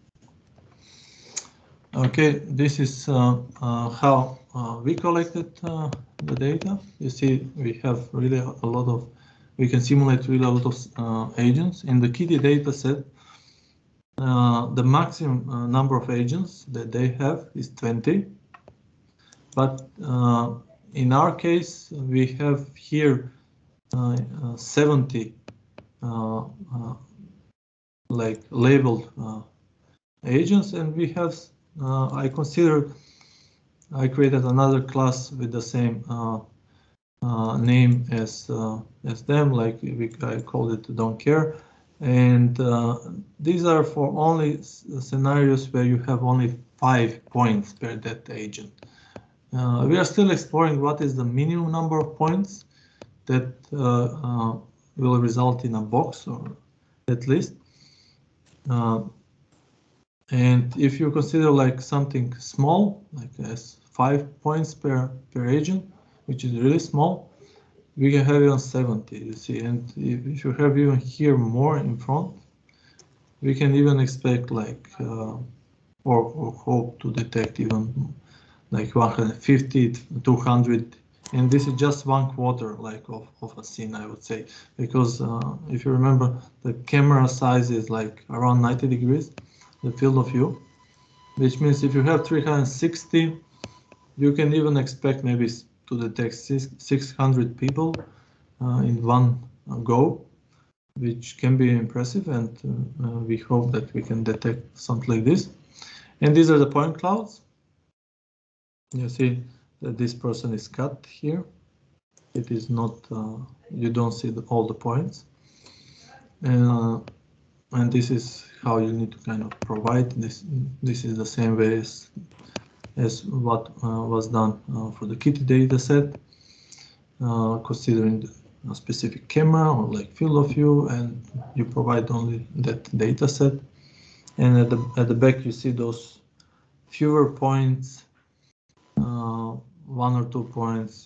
Okay, this is uh, uh, how uh, we collected uh, the data. You see, we have really a lot of, we can simulate really a lot of uh, agents. In the Kitty data set, uh, the maximum uh, number of agents that they have is twenty. But uh, in our case, we have here uh, uh, seventy uh, uh, like labeled uh, agents, and we have, uh, I consider, I created another class with the same uh, uh, name as uh, as them, like we, I called it don't care. And uh, these are for only scenarios where you have only five points per that agent. Uh, we are still exploring what is the minimum number of points that uh, uh, will result in a box, or at least. Uh, and if you consider like something small, like as five points per, per agent, which is really small, we can have even seventy, you see. And if, if you have even here more in front, we can even expect like, uh, or, or hope to detect even like one hundred fifty, two hundred, and this is just one quarter like of, of a scene, I would say, because uh, if you remember, the camera size is like around ninety degrees, the field of view, which means if you have three hundred sixty, you can even expect maybe to detect six hundred people uh, in one go, which can be impressive, and uh, uh, we hope that we can detect something like this. And these are the point clouds. You see that this person is cut here. It is not, uh, you don't see the, all the points. Uh, and this is how you need to kind of provide this. This is the same way as, as what uh, was done uh, for the Kitty data set, uh, considering a specific camera or like field of view, and you provide only that data set. And at the, at the back, you see those fewer points, uh, one or two points.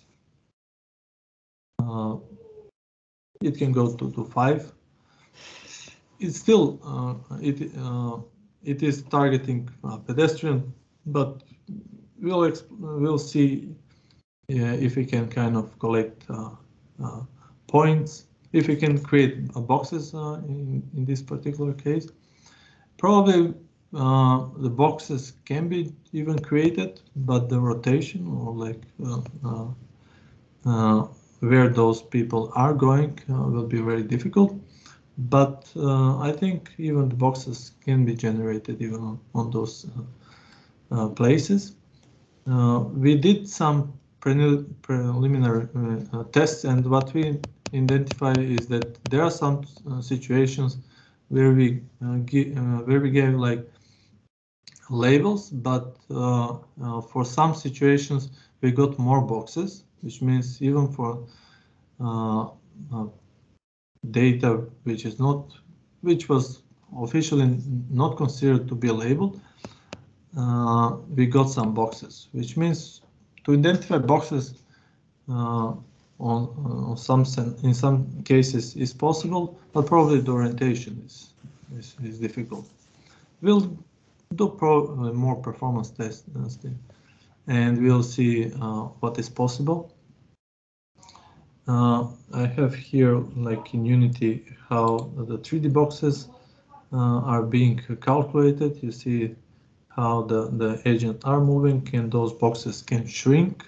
Uh, it can go to, to five. It's still, uh, it, uh, it is targeting uh, pedestrian, but we'll, we'll see uh, if we can kind of collect uh, uh, points, if we can create uh, boxes uh, in, in this particular case. Probably uh, the boxes can be even created, but the rotation or like uh, uh, uh, where those people are going uh, will be very difficult. But uh, I think even the boxes can be generated even on, on those uh, uh, places. Uh, we did some pre preliminary uh, uh, tests, and what we identify is that there are some uh, situations where we uh, give, uh, where we gave like labels, but uh, uh, for some situations we got more boxes, which means even for uh, uh, data which is not, which was officially not considered to be labeled, uh, we got some boxes, which means to identify boxes uh, on, on some in some cases is possible, but probably the orientation is is, is difficult. We'll do pro, uh, more performance testing, and we'll see uh, what is possible. Uh, I have here, like in Unity, how the three D boxes uh, are being calculated. You see how the, the agents are moving, and those boxes can shrink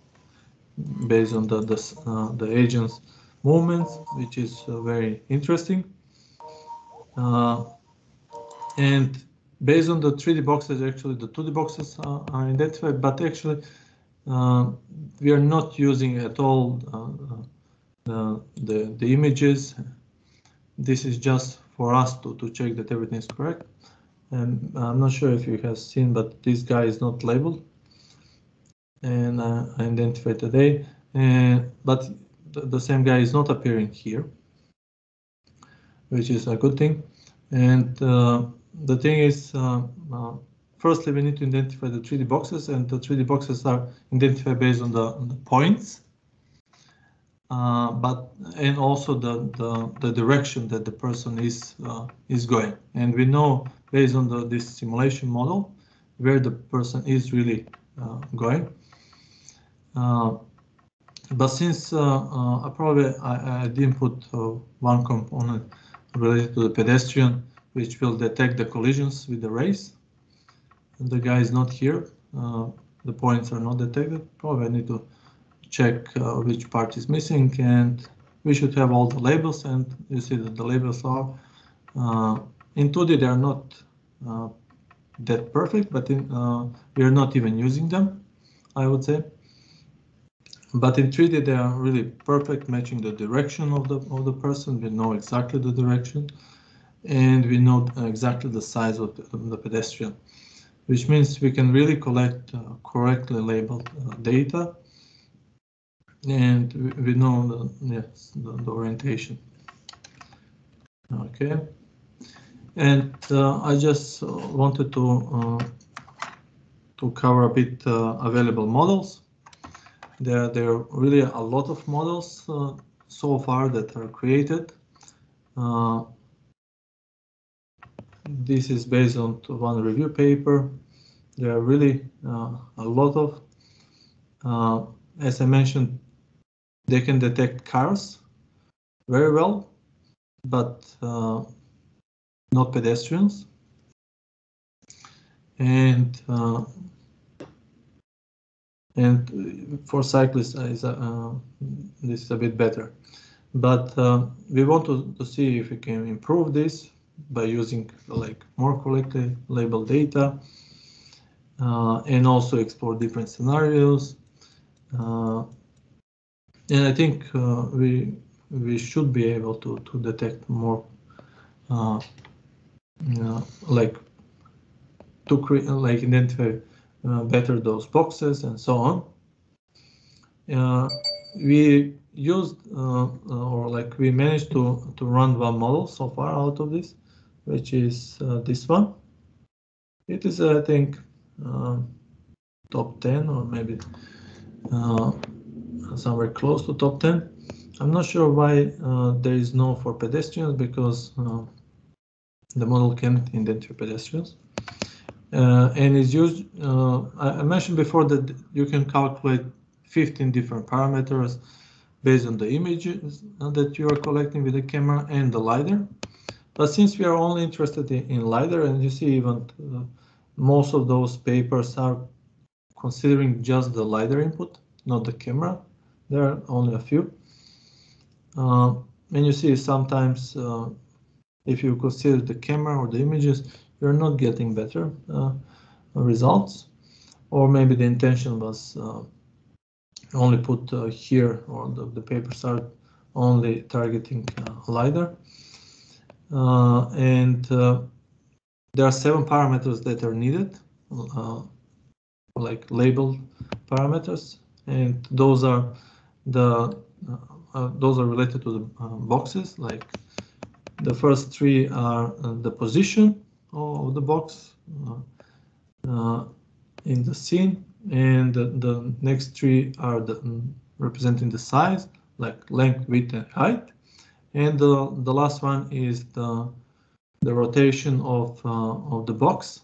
based on the, the, uh, the agent's movements, which is uh, very interesting. Uh, and based on the three D boxes, actually the two D boxes are, are identified, but actually uh, we are not using at all uh, the, the, the images. This is just for us to, to check that everything is correct. And I'm not sure if you have seen, but this guy is not labeled. And uh, I identified today, and but the, the same guy is not appearing here, which is a good thing. And uh, the thing is, uh, uh, firstly, we need to identify the three D boxes, and the three D boxes are identified based on the, on the points, uh, but and also the, the the direction that the person is uh, is going. And we know based on the this simulation model where the person is really uh, going. Uh, but since uh, uh, I probably I, I didn't put uh, one component related to the pedestrian, which will detect the collisions with the race. And the guy is not here. Uh, the points are not detected. Probably I need to check uh, which part is missing, and we should have all the labels. And you see that the labels are uh, in two D they are not uh, that perfect, but in, uh, we are not even using them, I would say. But in three D they are really perfect, matching the direction of the of the person. We know exactly the direction, and we know exactly the size of the, of the pedestrian, which means we can really collect uh, correctly labeled uh, data, and we, we know the, yes, the, the orientation. Okay, and uh, I just wanted to uh, to cover a bit uh, available models. There, there are really a lot of models uh, so far that are created. Uh, this is based on one review paper. There are really uh, a lot of, uh, as I mentioned, they can detect cars very well, but uh, not pedestrians. And uh, and for cyclists, is a, uh, this is a bit better. But uh, we want to, to see if we can improve this by using like more correctly labeled data, uh, and also explore different scenarios. Uh, and I think uh, we we should be able to to detect more, uh, you know, like to create like identify uh, better those boxes and so on. Uh, we used uh, or like we managed to to run one model so far out of this, which is uh, this one. It is, I think, uh, top ten or maybe uh, somewhere close to top ten. I'm not sure why uh, there is no for pedestrians, because uh, the model can't identify pedestrians. Uh, and is used, uh, I mentioned before that you can calculate fifteen different parameters based on the images that you are collecting with the camera and the LiDAR. But since we are only interested in, in LiDAR, and you see even uh, most of those papers are considering just the LiDAR input, not the camera. There are only a few. Uh, and you see sometimes uh, if you consider the camera or the images, you're not getting better uh, results. Or maybe the intention was uh, only put uh, here, or the, the papers are only targeting uh, LiDAR. Uh, and uh, there are seven parameters that are needed, uh, like labeled parameters, and those are the uh, uh, those are related to the uh, boxes. Like the first three are uh, the position of the box uh, uh, in the scene, and the, the next three are the um, representing the size, like length, width, and height, and the the last one is the the rotation of uh, of the box.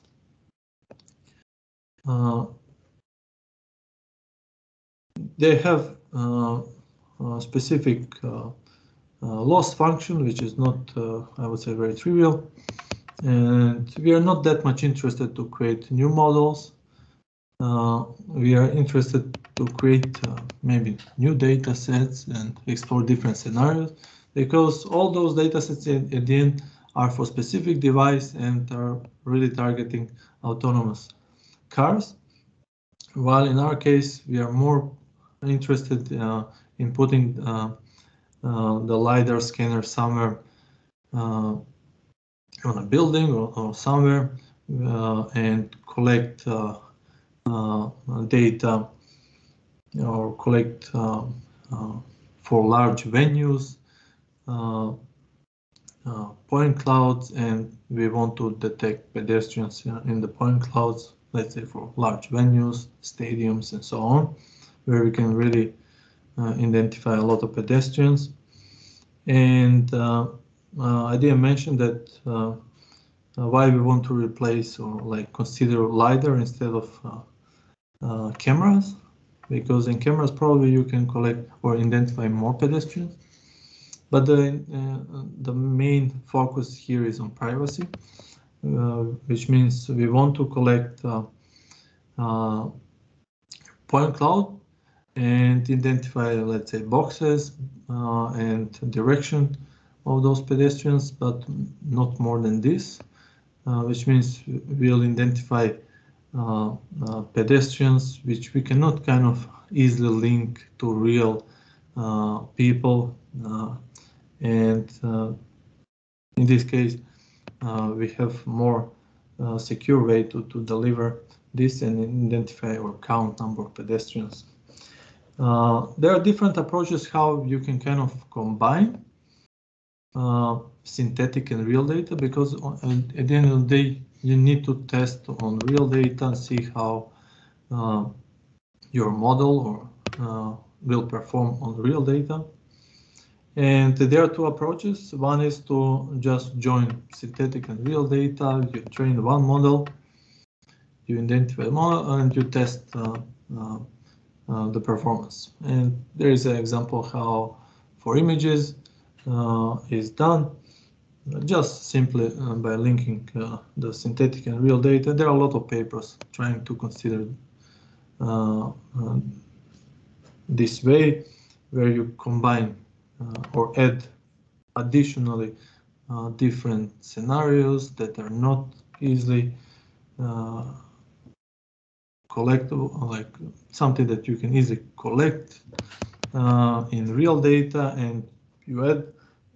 Uh, they have uh, uh, specific uh, uh, loss function, which is not, uh, I would say, very trivial. And we are not that much interested to create new models. Uh, we are interested to create uh, maybe new data sets and explore different scenarios, because all those data sets in, at the end are for specific device and are really targeting autonomous cars. While in our case, we are more interested uh, in putting uh, uh, the LiDAR scanner somewhere uh, on a building or, or somewhere uh, and collect uh, uh, data or collect uh, uh, for large venues, uh, uh, point clouds, and we want to detect pedestrians in the point clouds, let's say for large venues, stadiums, and so on, where we can really uh, identify a lot of pedestrians. And uh, uh, I didn't mention that uh, uh, why we want to replace or like consider LiDAR instead of uh, uh, cameras, because in cameras probably you can collect or identify more pedestrians. But the, uh, the main focus here is on privacy, uh, which means we want to collect uh, uh, point cloud and identify, let's say, boxes uh, and direction of those pedestrians, but not more than this, uh, which means we'll identify uh, uh, pedestrians which we cannot kind of easily link to real uh, people. Uh, and uh, in this case, uh, we have more uh, secure way to, to deliver this and identify or count number of pedestrians. Uh, there are different approaches how you can kind of combine uh, synthetic and real data, because on, at the end of the day, you need to test on real data and see how uh, your model or uh, will perform on real data. And there are two approaches. One is to just join synthetic and real data. You train one model, you identify a model, and you test uh, uh, uh, the performance. And there is an example how for images uh, is done, just simply uh, by linking uh, the synthetic and real data. There are a lot of papers trying to consider uh, uh, this way, where you combine uh, or add additionally uh, different scenarios that are not easily uh, collectible, like something that you can easily collect uh, in real data, and you add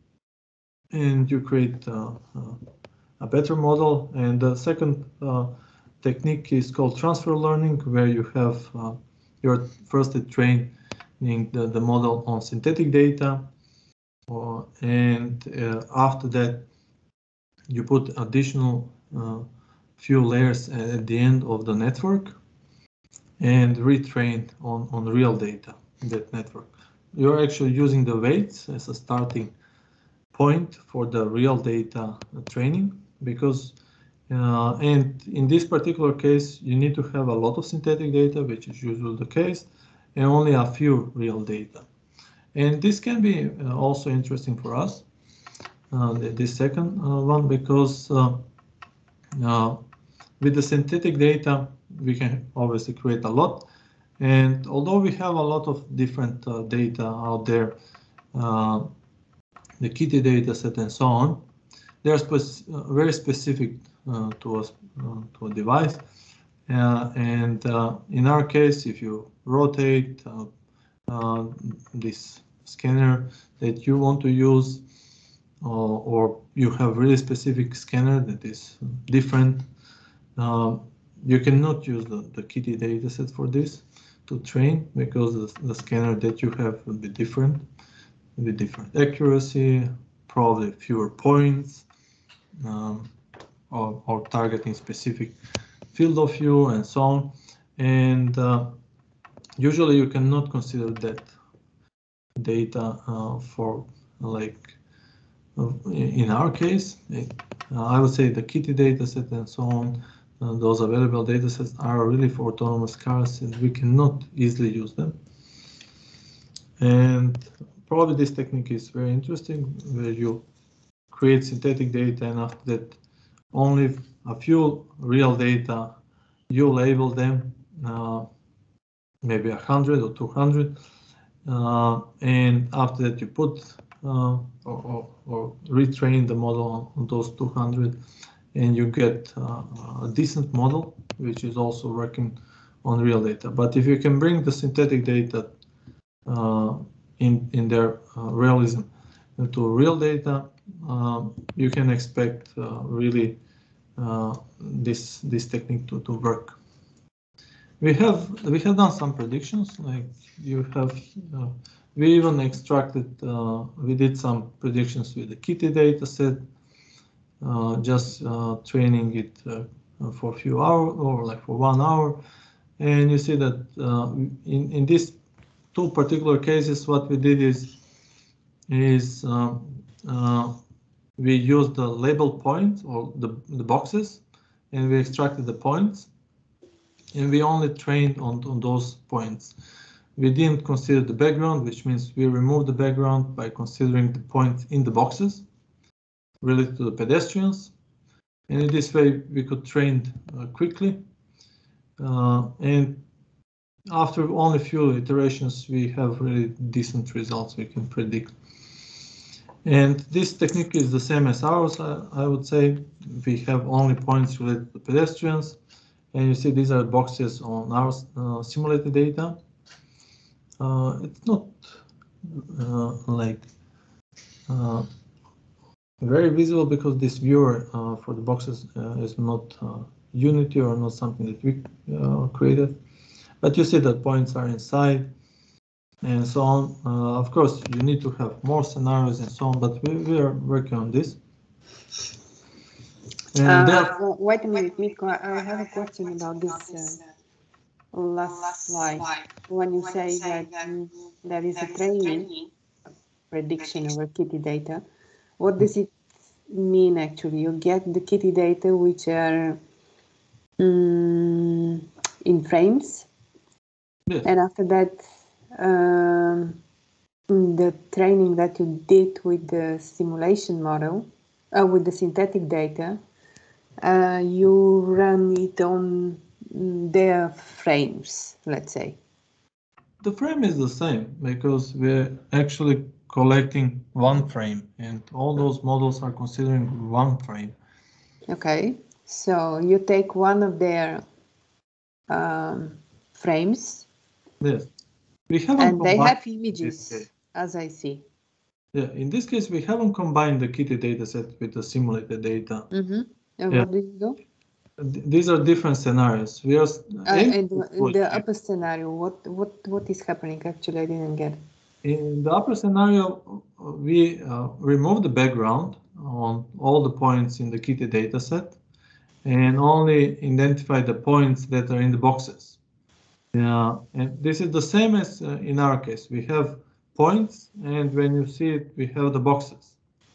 and you create uh, uh, a better model. And the second uh, technique is called transfer learning, where you have uh, you're first training the, the model on synthetic data, or, and uh, after that you put additional uh, few layers at the end of the network and retrain on, on real data in that network. You're actually using the weights as a starting point for the real data training, because uh, and in this particular case you need to have a lot of synthetic data, which is usually the case, and only a few real data. And this can be uh, also interesting for us, uh, the, the second uh, one, because uh, uh, with the synthetic data we can obviously create a lot, and although we have a lot of different uh, data out there, uh, the Kitty data set and so on, they are spec uh, very specific uh, to, a, uh, to a device. Uh, and uh, in our case, if you rotate uh, uh, this scanner that you want to use, uh, or you have really specific scanner that is different, uh, you cannot use the, the Kitty dataset for this to train, because the, the scanner that you have will be different, with different accuracy, probably fewer points, um, or, or targeting specific field of view and so on. And uh, usually you cannot consider that data uh, for, like, uh, in our case, it, uh, I would say the Kitty dataset and so on, uh, those available datasets are really for autonomous cars, and we cannot easily use them. And probably this technique is very interesting, where you create synthetic data, and after that only a few real data, you label them, uh, maybe a hundred or two hundred, uh, and after that you put uh, or, or, or retrain the model on, on those two hundred, and you get uh, a decent model which is also working on real data. But if you can bring the synthetic data uh, in in their uh, realism to real data, uh, you can expect uh, really uh, this this technique to, to work. We have we have done some predictions, like you have. Uh, we even extracted. Uh, we did some predictions with the Kitty data set, uh, just uh, training it uh, for a few hours or like for one hour, and you see that uh, in in these two particular cases, what we did is is uh, uh, we used the label point or the the boxes, and we extracted the points. And we only trained on, on those points. We didn't consider the background, which means we removed the background by considering the points in the boxes related to the pedestrians. And in this way, we could train uh, quickly. Uh, and after only a few iterations, we have really decent results we can predict. And this technique is the same as ours, I, I would say. We have only points related to pedestrians. And you see these are boxes on our uh, simulated data. Uh, it's not uh, like uh, very visible because this viewer uh, for the boxes uh, is not uh, Unity or not something that we uh, created. But you see that points are inside and so on. Uh, of course, you need to have more scenarios and so on, but we, we are working on this.
And uh, well, wait a minute, Mitko, I have a question about this uh, last slide. When you say that um, there is a training prediction over Kitty data, what does it mean actually? You get the Kitty data which are um, in frames, yes. And after that, um, the training that you did with the simulation model, uh, with the synthetic data, Uh, you run it on their frames, let's say.
The frame is the same because we're actually collecting one frame and all those models are considering one frame.
Okay, so you take one of their um, frames.
Yes. We haven't
and they have images, as I see.
Yeah, in this case, we haven't combined the Kitty dataset with the simulated data.
Mm-hmm. And
yeah.
What do you do?
These are different scenarios. We are
uh, and in the upper scenario, what what what is happening? Actually, I didn't get it.
In the upper scenario, we uh, remove the background on all the points in the Kitty dataset and only identify the points that are in the boxes. Yeah, and this is the same as uh, in our case. We have points, and when you see it, we have the boxes.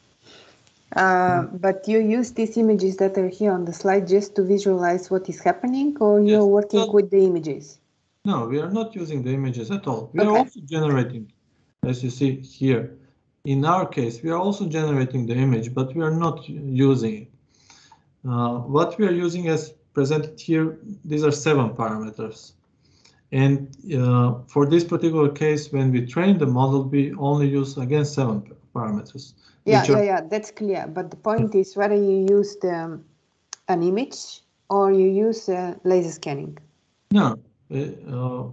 Uh, but you use these images that are here on the slide just to visualize what is happening, or you're yes. working well, with the images?
No, we are not using the images at all. We okay. are also generating, as you see here. In our case, we are also generating the image, but we are not using it. Uh, what we are using as presented here, these are seven parameters. And uh, for this particular case, when we train the model, we only use, again, seven parameters.
Yeah, yeah, yeah, that's clear. But the point is whether you use the, um, an image or you use uh, laser scanning.
No. Uh,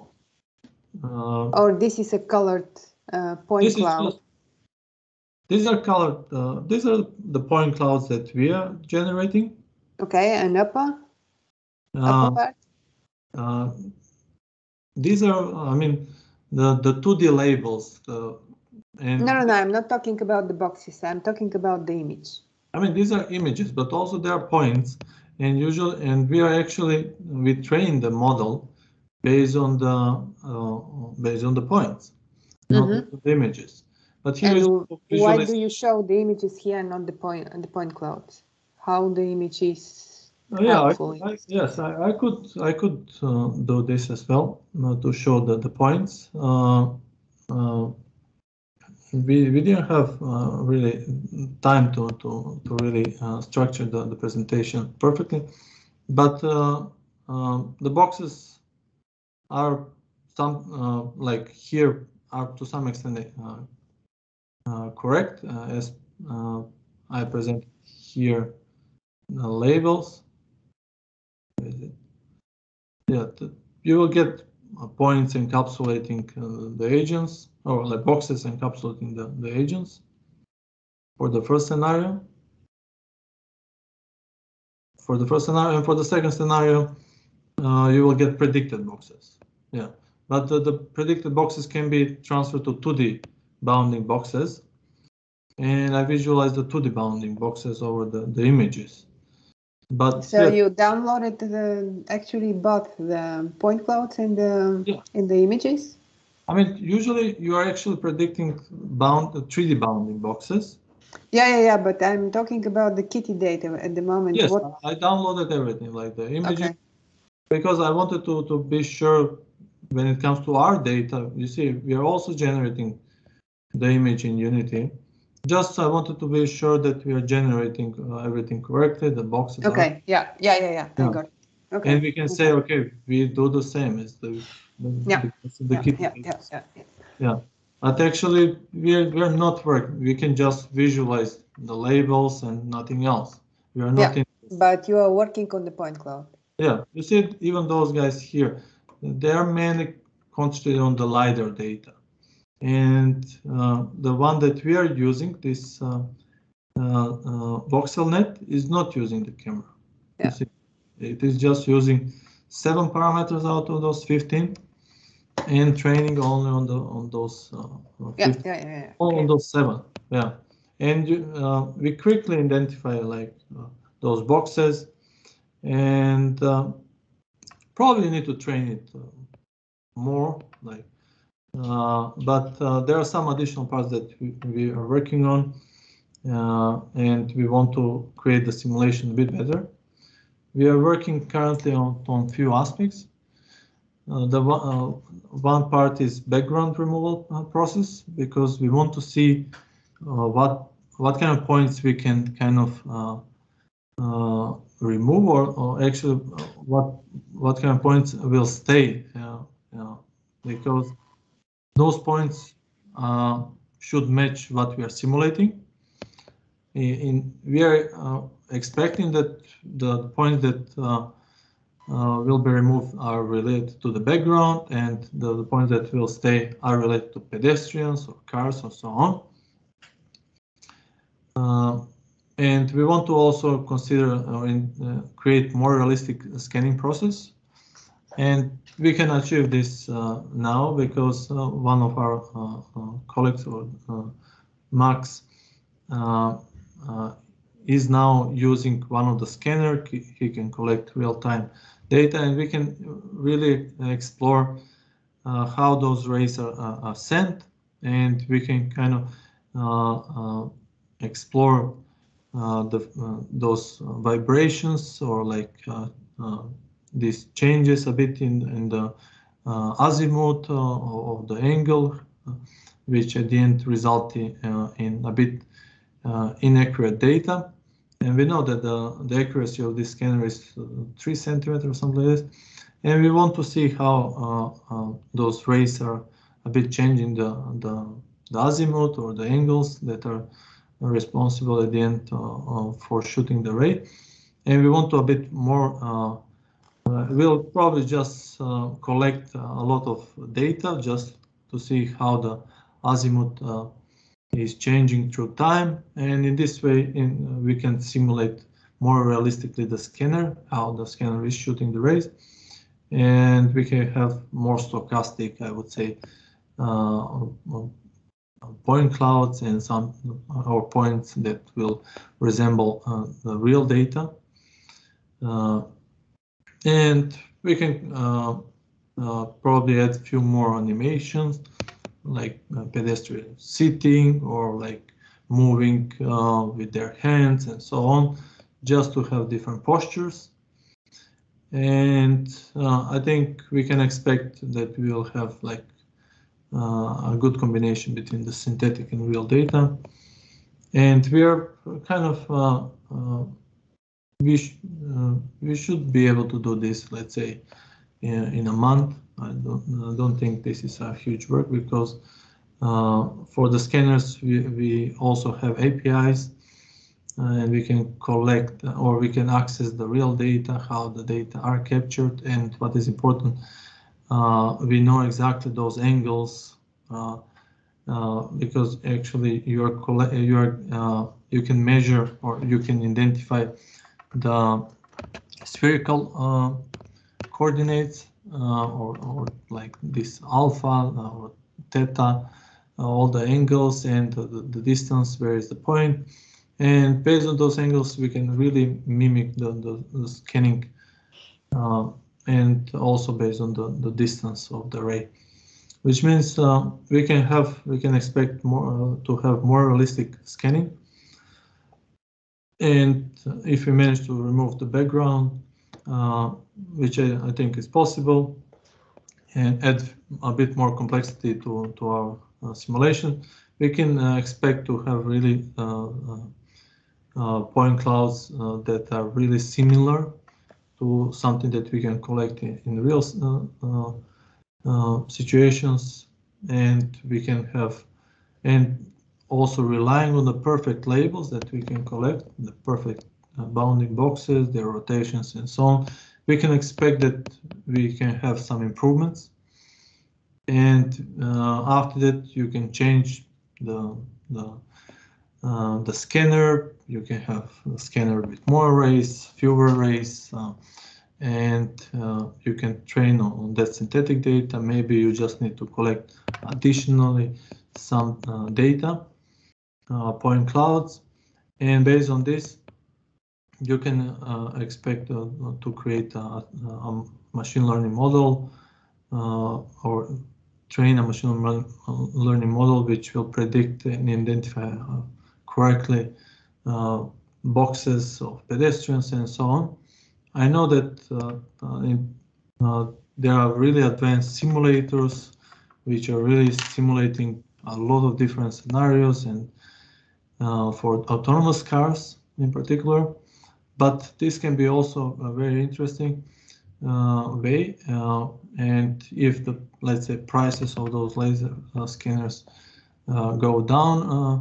uh,
or this is a colored uh, point cloud. Just,
these are colored. Uh, these are the point clouds that we are generating.
Okay, and upper?
Uh, upper part? Uh, these are, I mean, the, the two D labels. The,
and no, no, no, I'm not talking about the boxes. I'm talking about the image.
I mean, these are images, but also there are points. And usually, and we are actually, we train the model based on the uh, based on the points, mm-hmm. not the images. But here is
why do you show the images here and not the point the point clouds? How the image is
uh, yeah, I, I, yes, I, I could I could uh, do this as well uh, to show the the points. Uh, uh, we, we didn't have uh, really time to, to, to really uh, structure the, the presentation perfectly, but uh, uh, the boxes are some, uh, like here, are to some extent uh, uh, correct, uh, as uh, I present here the labels. Yeah, the, you will get uh, points encapsulating uh, the agents, or like boxes encapsulating the, the agents for the first scenario. For the first scenario, and for the second scenario, uh, you will get predicted boxes. Yeah, but the, the predicted boxes can be transferred to two D bounding boxes, and I visualize the two D bounding boxes over the, the images. But
so
yeah,
you downloaded the actually both the point clouds and the
yeah.
in the images?
I mean, usually you are actually predicting bound three D bounding boxes.
Yeah, yeah, yeah. But I'm talking about the Kitty data at the moment.
Yes,
what?
I downloaded everything, like the images,
Okay.
because I wanted to to be sure when it comes to our data. You see, we are also generating the image in Unity. Just I wanted to be sure that we are generating uh, everything correctly. The boxes
Okay.
are.
Yeah, yeah, yeah, yeah.
Yeah.
I got it. Okay.
And we can
okay.
say, okay, we do the same as the, the,
Yeah.
the
yeah,
Kitty
yeah,
pages.
yeah, yeah,
Yeah, but actually we're we're not working. We can just visualize the labels and nothing else. We are not
yeah.
in.
But you are working on the point cloud.
Yeah, you see, even those guys here, they are mainly concentrated on the LiDAR data, and uh, the one that we are using, this uh, uh, uh, VoxelNet, is not using the camera.
Yeah.
You see, it is just using seven parameters out of those fifteen, and training only on the on those uh,
Yeah,
fifteen,
yeah, yeah, yeah.
on
Okay.
those seven. Yeah, and uh, we quickly identify like uh, those boxes, and uh, probably need to train it uh, more, like, uh, but uh, there are some additional parts that we, we are working on, uh, and we want to create the simulation a bit better. We are working currently on on few aspects. Uh, the one, uh, one part is background removal uh, process, because we want to see uh, what what kind of points we can kind of uh, uh, remove, or, or actually uh, what what kind of points will stay, uh, uh, because those points uh, should match what we are simulating. In, in we are uh, expecting that the points that uh, uh, will be removed are related to the background, and the, the points that will stay are related to pedestrians or cars or so on. Uh, and we want to also consider uh, in, uh, create more realistic scanning process, and we can achieve this uh, now because uh, one of our uh, uh, colleagues, or uh, Max, uh, uh, is now using one of the scanner. He, he can collect real-time data, and we can really explore uh, how those rays are, uh, are sent, and we can kind of uh, uh, explore uh, the, uh, those vibrations, or like uh, uh, these changes a bit in, in the uh, azimuth uh, of the angle, uh, which at the end result in, uh, in a bit uh, inaccurate data. And we know that the, the accuracy of this scanner is uh, three centimeters or something like this. And we want to see how uh, uh, those rays are a bit changing the, the, the azimuth, or the angles that are responsible at the end uh, uh, for shooting the ray. And we want to a bit more, uh, uh, we'll probably just uh, collect a lot of data just to see how the azimuth uh, is changing through time, and in this way in, uh, we can simulate more realistically the scanner, how the scanner is shooting the rays, and we can have more stochastic, I would say, uh, point clouds and some or points that will resemble uh, the real data, uh, and we can uh, uh, probably add a few more animations, like uh, pedestrian sitting, or like moving uh, with their hands and so on, just to have different postures. And uh, I think we can expect that we will have like uh, a good combination between the synthetic and real data. And we are kind of uh, uh, we sh uh, we should be able to do this, let's say, in, in a month. I don't I don't think this is a huge work, because uh, for the scanners we we also have A P Is, and we can collect or we can access the real data, how the data are captured, and what is important, uh, we know exactly those angles. Uh, Uh, because actually you are you are uh, you can measure or you can identify the spherical uh, coordinates uh, or, or like this alpha or theta, uh, all the angles and the, the distance, where is the point, and based on those angles we can really mimic the, the, the scanning, uh, and also based on the, the distance of the ray. Which means uh, we can have, we can expect more uh, to have more realistic scanning. And if we manage to remove the background, uh, which I, I think is possible, and add a bit more complexity to, to our uh, simulation, we can uh, expect to have really uh, uh, point clouds uh, that are really similar to something that we can collect in, in real uh, uh, situations. And we can have, and also relying on the perfect labels that we can collect, the perfect uh, bounding boxes, their rotations and so on, we can expect that we can have some improvements. And uh, after that you can change the, the, uh, the scanner. You can have a scanner with more rays, fewer rays, uh, and uh, you can train on that synthetic data. Maybe you just need to collect additionally some uh, data, uh, point clouds, and based on this you can uh, expect uh, to create a, a machine learning model uh, or train a machine learning model which will predict and identify uh, correctly uh, boxes of pedestrians and so on. I know that uh, in, uh, there are really advanced simulators which are really simulating a lot of different scenarios, and uh, for autonomous cars in particular. But this can be also a very interesting uh, way. Uh, and if the, let's say, prices of those laser uh, scanners uh, go down, uh,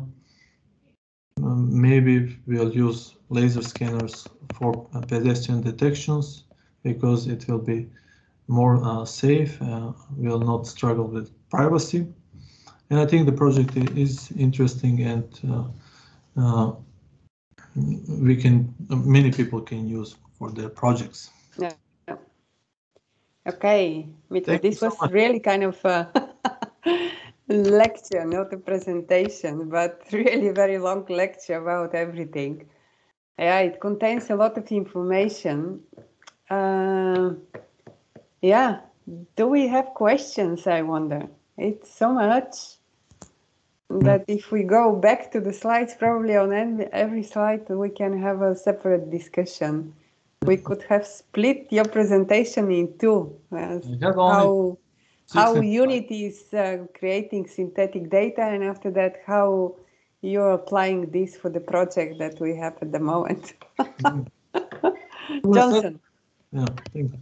maybe we'll use laser scanners for uh, pedestrian detections, because it will be more uh, safe. Uh, we'll not struggle with privacy. And I think the project is interesting, and uh, uh, we can, many people can use for their projects.
Yeah. Okay, Mitko, this
so
was
much.
really kind of a lecture, not a presentation, but really very long lecture about everything. Yeah, it contains a lot of information. Uh, yeah, do we have questions, I wonder? It's so much that if we go back to the slides, probably on every slide we can have a separate discussion. We could have split your presentation in two. Uh, how how Unity is uh, creating synthetic data, and after that how you're applying this for the project that we have at the moment. Johnson.
Yeah, thank you.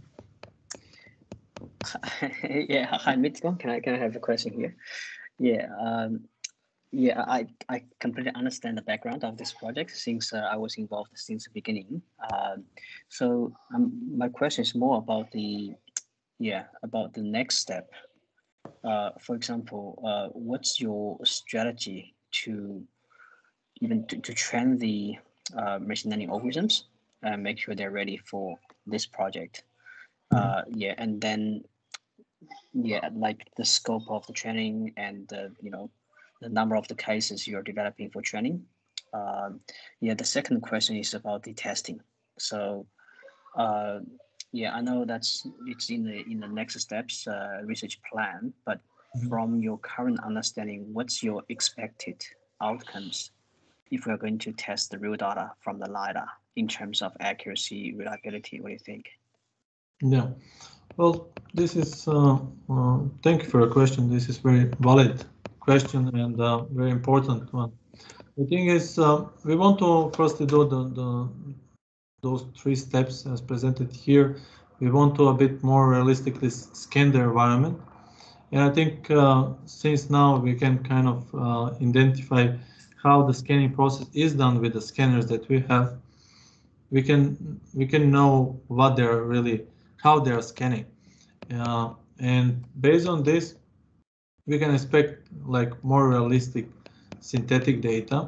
Yeah, hi Mitko. Can I can I have a question here? Yeah, um, yeah, I I completely understand the background of this project since uh, I was involved since the beginning. Um, so um, my question is more about the yeah about the next step. Uh, for example, uh, what's your strategy to even to, to train the uh, machine learning algorithms and make sure they're ready for this project? Uh, yeah, and then yeah, like the scope of the training and the you know the number of the cases you're developing for training. Um, yeah, the second question is about the testing. So uh, yeah, I know that's it's in the in the next steps uh, research plan, but mm-hmm. from your current understanding, what's your expected outcomes if we're going to test the real data from the LiDAR in terms of accuracy, reliability? What do you think?
Yeah, Well, this is, uh, uh, thank you for your question. This is very valid question and uh, very important one. The thing is, uh, we want to firstly do the, the those three steps as presented here. We want to a bit more realistically scan the environment. And I think uh, since now we can kind of uh, identify how the scanning process is done with the scanners that we have, we can we can know what they're really, how they're scanning. Uh, and based on this, we can expect like more realistic synthetic data.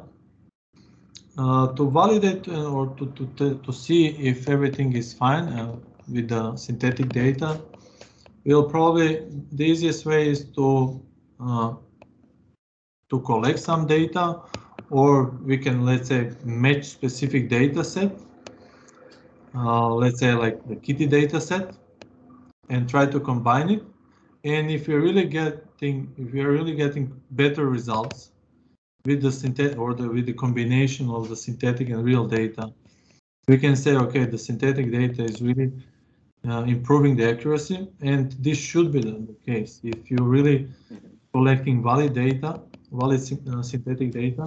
Uh, to validate uh, or to, to, to see if everything is fine uh, with the synthetic data, we'll probably, the easiest way is to uh, to collect some data, or we can, let's say, match specific data set, uh, let's say like the Kitty data set, and try to combine it. And if you're really getting, if you're really getting better results with the synthetic or the, with the combination of the synthetic and real data, we can say, okay, the synthetic data is really uh, improving the accuracy, and this should be the, the case. If you're really collecting valid data, valid uh, synthetic data,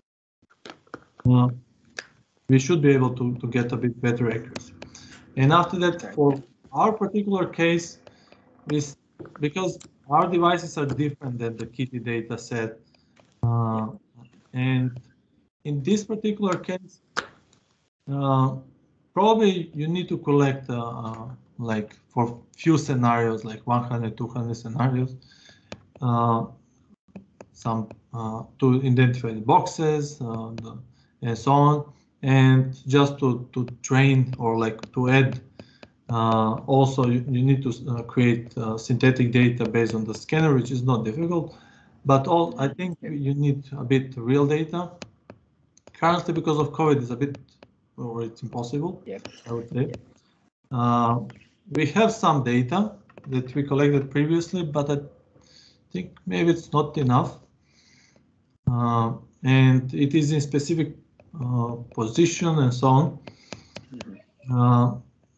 uh, we should be able to, to get a bit better accuracy. And after that, for our particular case, is because our devices are different than the Kitty data set, uh, and in this particular case, uh, probably you need to collect uh, like for few scenarios, like one hundred, two hundred scenarios, uh, some uh, to identify the boxes uh, the, and so on, and just to, to train or like to add. Uh, also, you, you need to uh, create uh, synthetic data based on the scanner, which is not difficult, but all I think you need a bit real data. Currently, because of COVID, it's a bit, or it's impossible, yep. I would say. Yep. Uh, we have some data that we collected previously, but I think maybe it's not enough. Uh, and it is in specific uh, position and so on. Uh,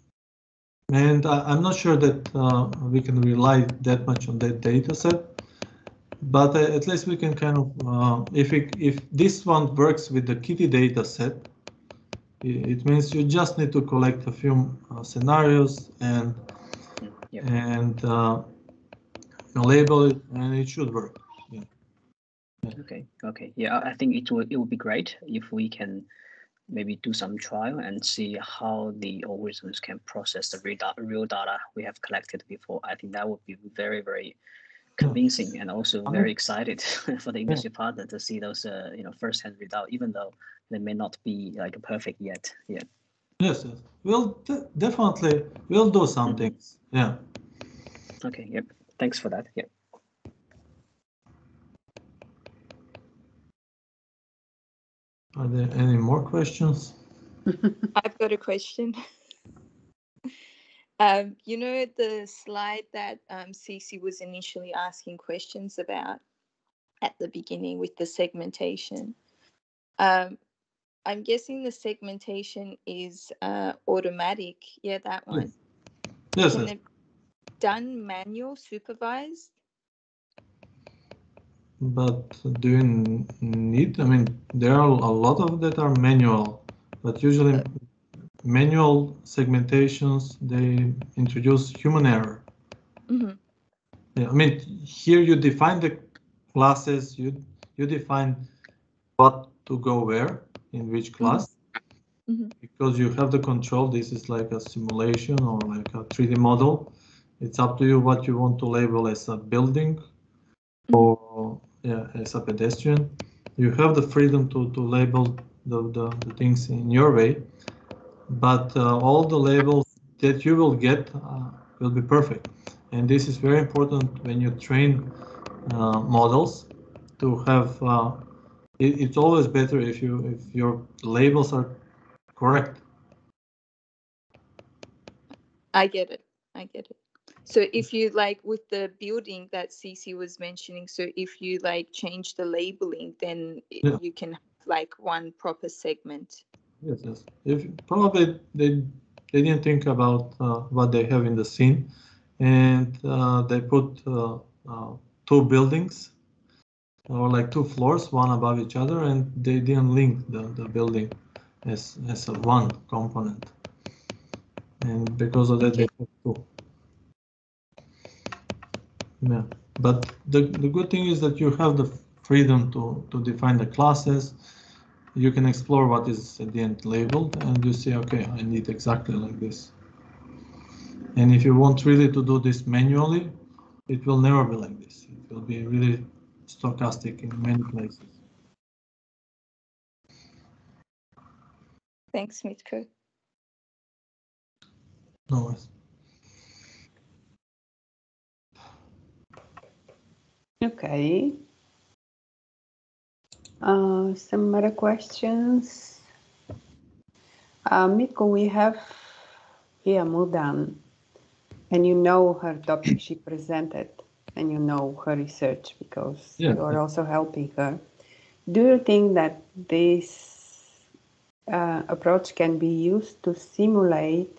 and I, I'm not sure that uh, we can rely that much on that data set. But uh, at least we can kind of, uh, if it, if this one works with the Kitty data set, it means you just need to collect a few uh, scenarios and yep. and uh, label it, and it should work. Yeah.
Yeah. Okay. Okay. Yeah, I think it would it would be great if we can maybe do some trial and see how the algorithms can process the real data, real data we have collected before. I think that would be very very convincing and also very excited for the industry partner to see those uh, you know first-hand results, even though they may not be like perfect yet. Yeah.
Yes, yes. We'll de definitely we'll do some mm-hmm. things. Yeah.
Okay. Yep. Thanks for that. Yeah.
Are there any more questions?
I've got a question. Um, you know the slide that um, Cece was initially asking questions about at the beginning with the segmentation. Um, I'm guessing the segmentation is uh, automatic. Yeah, that one.
Yes.
Can
yes.
it be done manual, supervised?
But do you need? I mean, there are a lot of that are manual, but usually. Uh, Manual segmentations, they introduce human error.
Mm-hmm.
Yeah, I mean, here you define the classes, you you define what to go where, in which class,
mm-hmm.
because you have the control. This is like a simulation or like a three D model. It's up to you what you want to label as a building mm-hmm. or yeah, as a pedestrian. You have the freedom to, to label the, the, the things in your way. But uh, all the labels that you will get uh, will be perfect. And this is very important when you train uh, models to have, uh, it, it's always better if you if your labels are correct.
I get it. I get it. So if you like with the building that Cece was mentioning, so if you like change the labeling, then yeah. you can have like one proper segment.
Yes, yes. If probably they they didn't think about uh, what they have in the scene, and uh, they put uh, uh, two buildings or like two floors, one above each other, and they didn't link the, the building as, as a one component. And because of that, okay. They put two. Yeah, but the, the good thing is that you have the freedom to, to define the classes. You can explore what is at the end labeled, and you say, okay, I need exactly like this. And if you want really to do this manually, it will never be like this. It will be really stochastic in many places.
Thanks, Mitko.
No worries.
Okay. Uh, some other questions. Uh, Mitko, we have here Mudan, and you know her topic she presented, and you know her research because
yeah.
you are also helping her. Do you think that this uh, approach can be used to simulate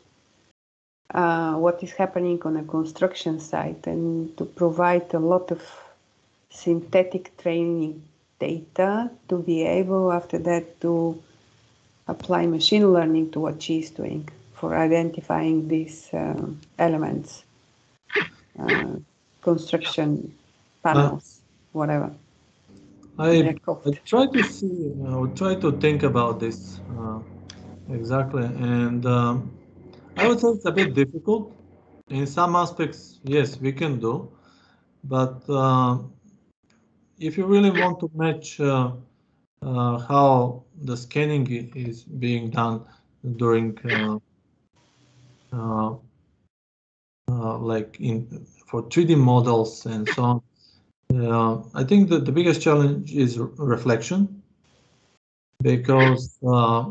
uh, what is happening on a construction site and to provide a lot of synthetic training data to be able after that to apply machine learning to what she's doing for identifying these uh, elements, uh, construction panels, uh, whatever.
I, I try to see, I would try to think about this uh, exactly, and um, I would say it's a bit difficult. In some aspects, yes, we can do, but uh, if you really want to match uh, uh, how the scanning is being done during uh, uh, uh, like in for three D models and so on, uh, I think that the biggest challenge is reflection, because uh,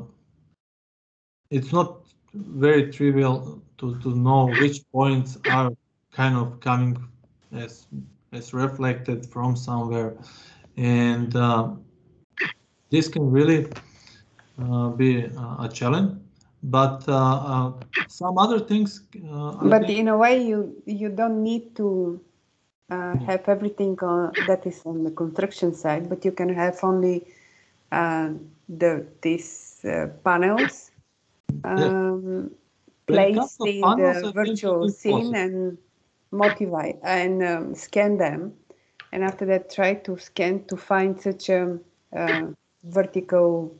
it's not very trivial to, to know which points are kind of coming as as reflected from somewhere, and uh, this can really uh, be a challenge. But uh, uh, some other things. Uh,
but in a way, you you don't need to uh, have everything on, that is on the construction side, but you can have only uh, the these uh, panels um, placed in panels, the virtual scene and motivate and um, scan them, and after that try to scan to find such a uh, vertical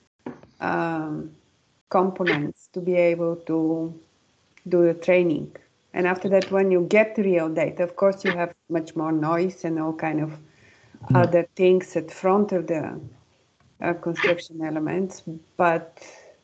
um, components to be able to do the training. And after that, when you get real data, of course, you have much more noise and all kind of yeah. other things at front of the uh, construction elements, but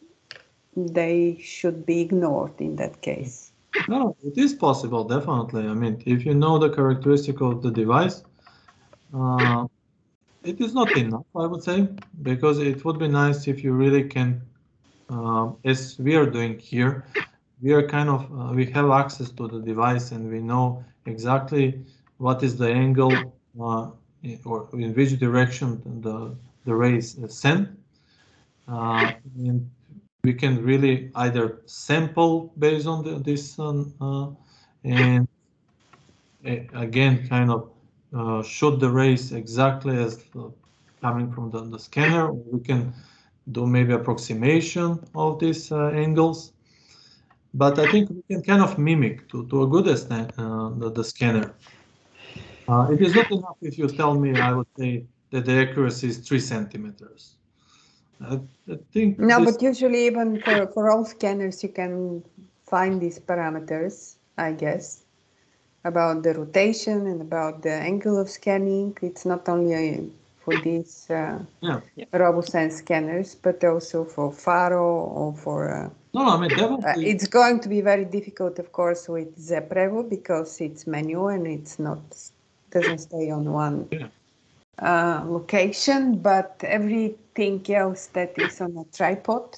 they should be ignored in that case.
No, it is possible, definitely. I mean, if you know the characteristic of the device, uh, it is not enough, I would say, because it would be nice if you really can, uh, as we are doing here, we are kind of, uh, we have access to the device and we know exactly what is the angle uh, or in which direction the, the rays sent. Uh, and we can really either sample based on the, this um, uh, and uh, again kind of uh, shoot the rays exactly as uh, coming from the, the scanner, or we can do maybe approximation of these uh, angles. But I think we can kind of mimic to, to a good extent uh, the, the scanner. Uh, it is not enough if you tell me, I would say, that the accuracy is three centimeters. I, I think
no, this... but usually even for, for all scanners, you can find these parameters, I guess, about the rotation and about the angle of scanning. It's not only a, for these uh, yeah. RoboSense scanners, but also for Faro or for... Uh,
no, I mean, definitely.
Uh, it's going to be very difficult, of course, with ZepRevo because it's manual and it's not doesn't stay on one yeah. uh, location. But everything else that is on a tripod.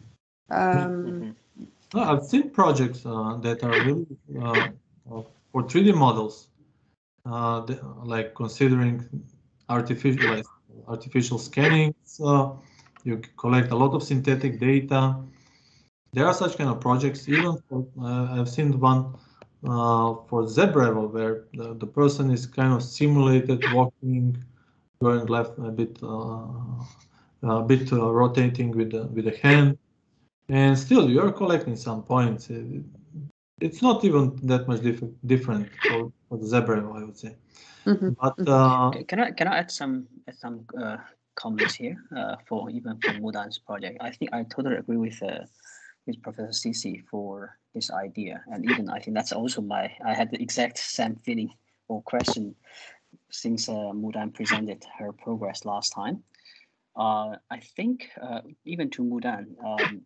Um,
no, I've seen projects uh, that are really uh, for three D models, uh, the, like considering artificial like artificial scanning. So you collect a lot of synthetic data. There are such kind of projects. Even for, uh, I've seen one uh, for zebra where the, the person is kind of simulated walking, going left a bit, uh, a bit uh, rotating with the, with the hand, and still you're collecting some points. It, it's not even that much diff different for, for the zebra, I would say.
Mm-hmm.
But uh,
can I can I add some add some uh, comments here uh, for even for Mudan's project? I think I totally agree with uh, with Professor Cici for this idea, and even I think that's also my I had the exact same feeling or question since uh, Mudan presented her progress last time. Uh, I think uh, even to Mudan, um,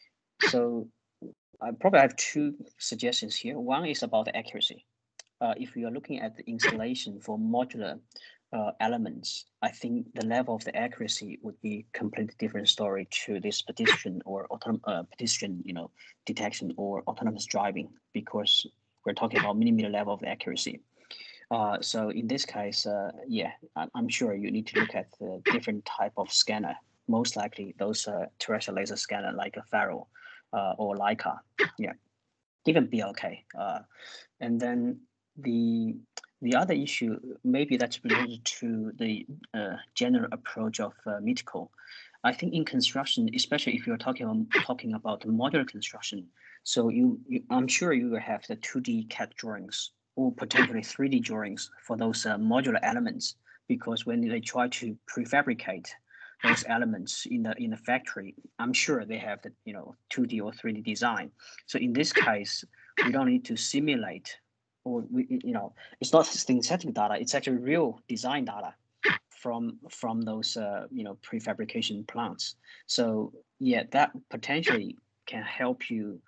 so I probably have two suggestions here. One is about the accuracy. Uh, if you are looking at the installation for modular uh, elements, I think the level of the accuracy would be completely different story to this pedestrian or autonom uh, pedestrian, you know, detection or autonomous driving, because we're talking about millimeter level of accuracy. Uh, so in this case, uh, yeah, I'm sure you need to look at the different type of scanner. Most likely those uh, terrestrial laser scanner like a Faro uh, or Leica, yeah, even B L K. Uh, and then the the other issue, maybe that's related to the uh, general approach of uh, Mitko. I think in construction, especially if you're talking on, talking about modular construction, so you, you I'm sure you will have the two D C A D drawings or potentially three D drawings for those uh, modular elements, because when they try to prefabricate those elements in the in the factory, I'm sure they have the you know two D or three D design. So in this case, we don't need to simulate, or we you know it's not synthetic data; it's actually real design data from from those uh, you know prefabrication plants. So yeah, that potentially can help you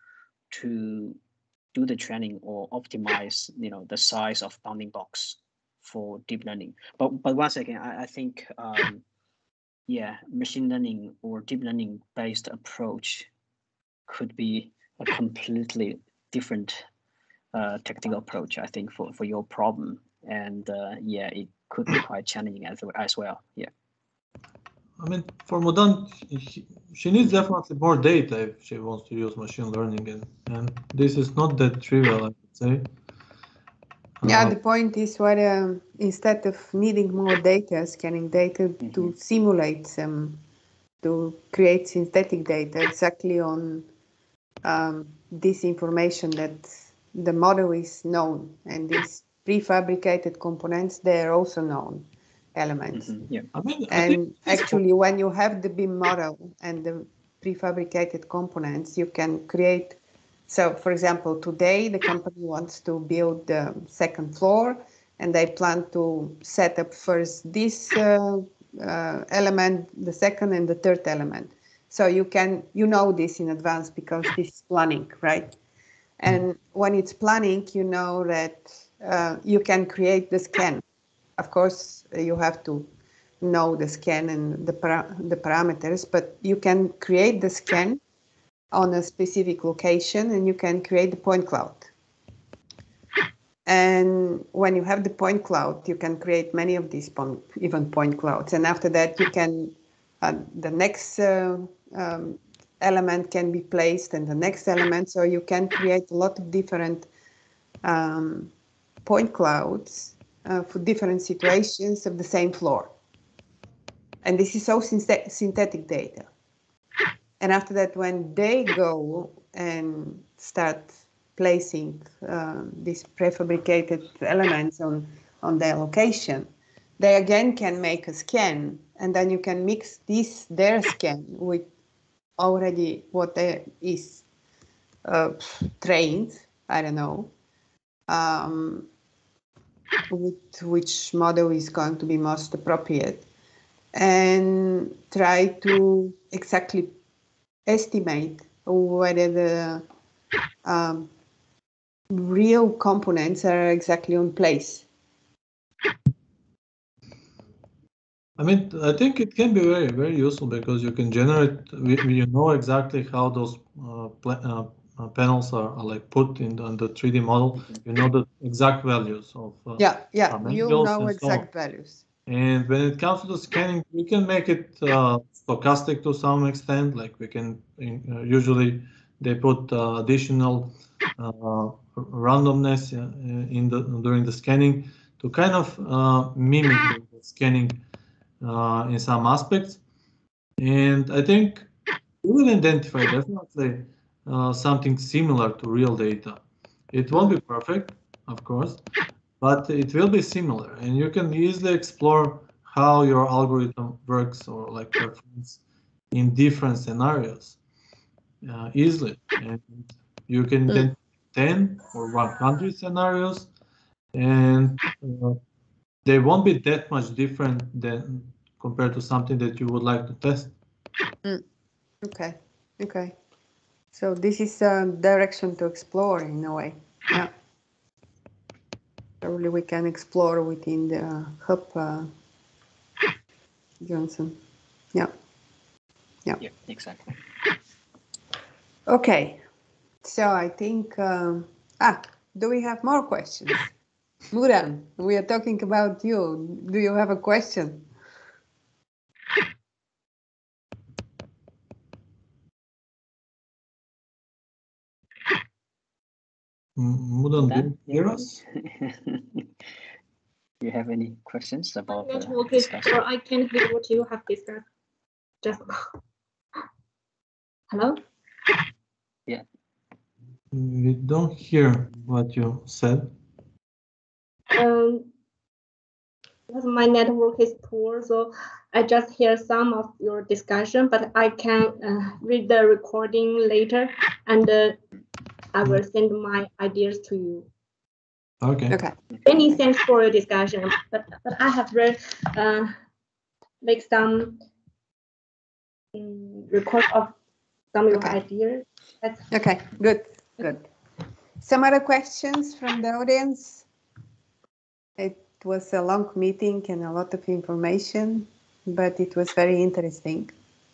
to do the training or optimize you know the size of bounding box for deep learning. But but once again, I, I think um, yeah, machine learning or deep learning based approach could be a completely different uh, technical approach, I think, for, for your problem. And uh, yeah, it could be quite challenging as, as well. Yeah.
I mean, for Mudan, she, she needs definitely more data if she wants to use machine learning, and, and this is not that trivial, I would say.
Yeah,
Uh,
the point is whether um, instead of needing more data, scanning data, mm-hmm. to simulate some, to create synthetic data exactly on um, this information that the model is known, and these prefabricated components, they are also known elements.
Mm-hmm. Yeah.
I mean, I
and actually, when you have the B I M model and the prefabricated components, you can create. So, for example, today the company wants to build the second floor, and they plan to set up first this uh, uh, element, the second and the third element. So you can, you know this in advance because this is planning, right? And when it's planning, you know that uh, you can create the scan. Of course, you have to know the scan and the, para the parameters, but you can create the scan on a specific location, and you can create the point cloud. And when you have the point cloud, you can create many of these point, even point clouds. And after that, you can, uh, the next uh, um, element can be placed, and the next element. So you can create a lot of different um, point clouds uh, for different situations of the same floor. And this is all synthet synthetic data. And after that, when they go and start placing uh, these prefabricated elements on, on their location, they again can make a scan, and then you can mix this, their scan, with already what there is uh, trained, I don't know, um, with which model is going to be most appropriate, and try to exactly estimate whether the um, real components are exactly on place.
I mean, I think it can be very, very useful because you can generate, you know exactly how those uh, uh, uh, panels are, are like put in the, in the three D model. You know the exact values of uh,
yeah, yeah,
um,
you know exact so values.
And when it comes to the scanning, we can make it uh, stochastic to some extent. Like we can uh, usually they put uh, additional uh, randomness uh, in the during the scanning to kind of uh, mimic the scanning uh, in some aspects. And I think we will identify definitely uh, something similar to real data. It won't be perfect, of course, but it will be similar, and you can easily explore how your algorithm works or like performs in different scenarios uh, easily. And you can identify ten or one hundred scenarios, and uh, they won't be that much different than compared to something that you would like to test.
Mm. Okay, okay. So this is a direction to explore in a way. Yeah. Probably we can explore within the hub, uh, Johnson. Yeah. Yeah.
Yeah, exactly.
Okay. So I think, um, ah, do we have more questions? Muran, we are talking about you. Do you have a question?
Mudan, do you hear us?
Do you have any questions about the
network is
discussion?
poor. I can't hear what you have discussed. Just hello?
Yeah.
We don't hear what you said.
Um, because my network is poor, so I just hear some of your discussion, but I can uh, read the recording later, and uh, I will send my ideas to you.
Okay.
Okay.
Many thanks for your discussion, but but I have read uh, make some um, record of some of your
Okay.
ideas. That's
Okay, good, good. Some other questions from the audience? It was a long meeting and a lot of information, but it was very interesting.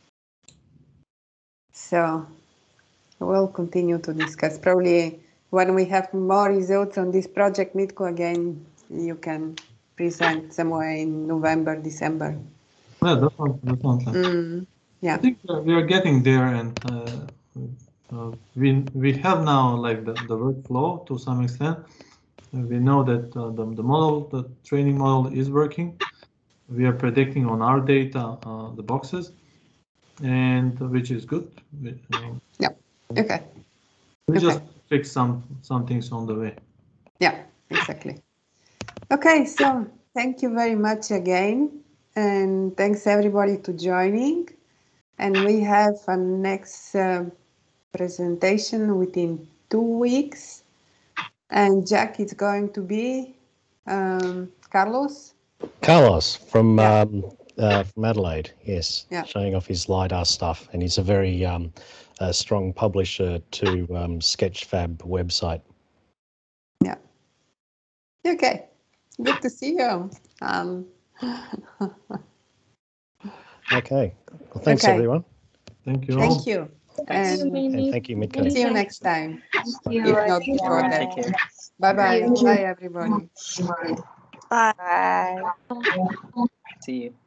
So we'll continue to discuss. Probably when we have more results on this project, Mitko, again, you can present somewhere in November, December.
Yeah, definitely. definitely.
Mm, yeah.
I think uh, we are getting there, and uh, uh, we we have now like the, the workflow to some extent. Uh, we know that uh, the, the model, the training model is working. We are predicting on our data uh, the boxes, and uh, which is good. We, uh,
Yeah. Okay.
we
Okay.
just fix some some things on the way.
Yeah, exactly. Okay, so thank you very much again, and thanks everybody to joining. And we have a next uh, presentation within two weeks. And Jack is going to be um, Carlos.
Carlos from
Yeah.
um, uh, from Adelaide, yes,
Yeah.
showing off his LiDAR stuff, and he's a very um, a strong publisher to um, Sketchfab website.
Yeah. Okay. Good to see you. Um,
Okay. Well, thanks
okay.
everyone,
Thank you all.
Thank you.
Thanks.
And
and thank you, Mitko.
see you next time.
you.
If not
Thank
before
you.
that.
Take care.
Bye-bye.
Thank you.
Bye, everybody.
Bye.
See you.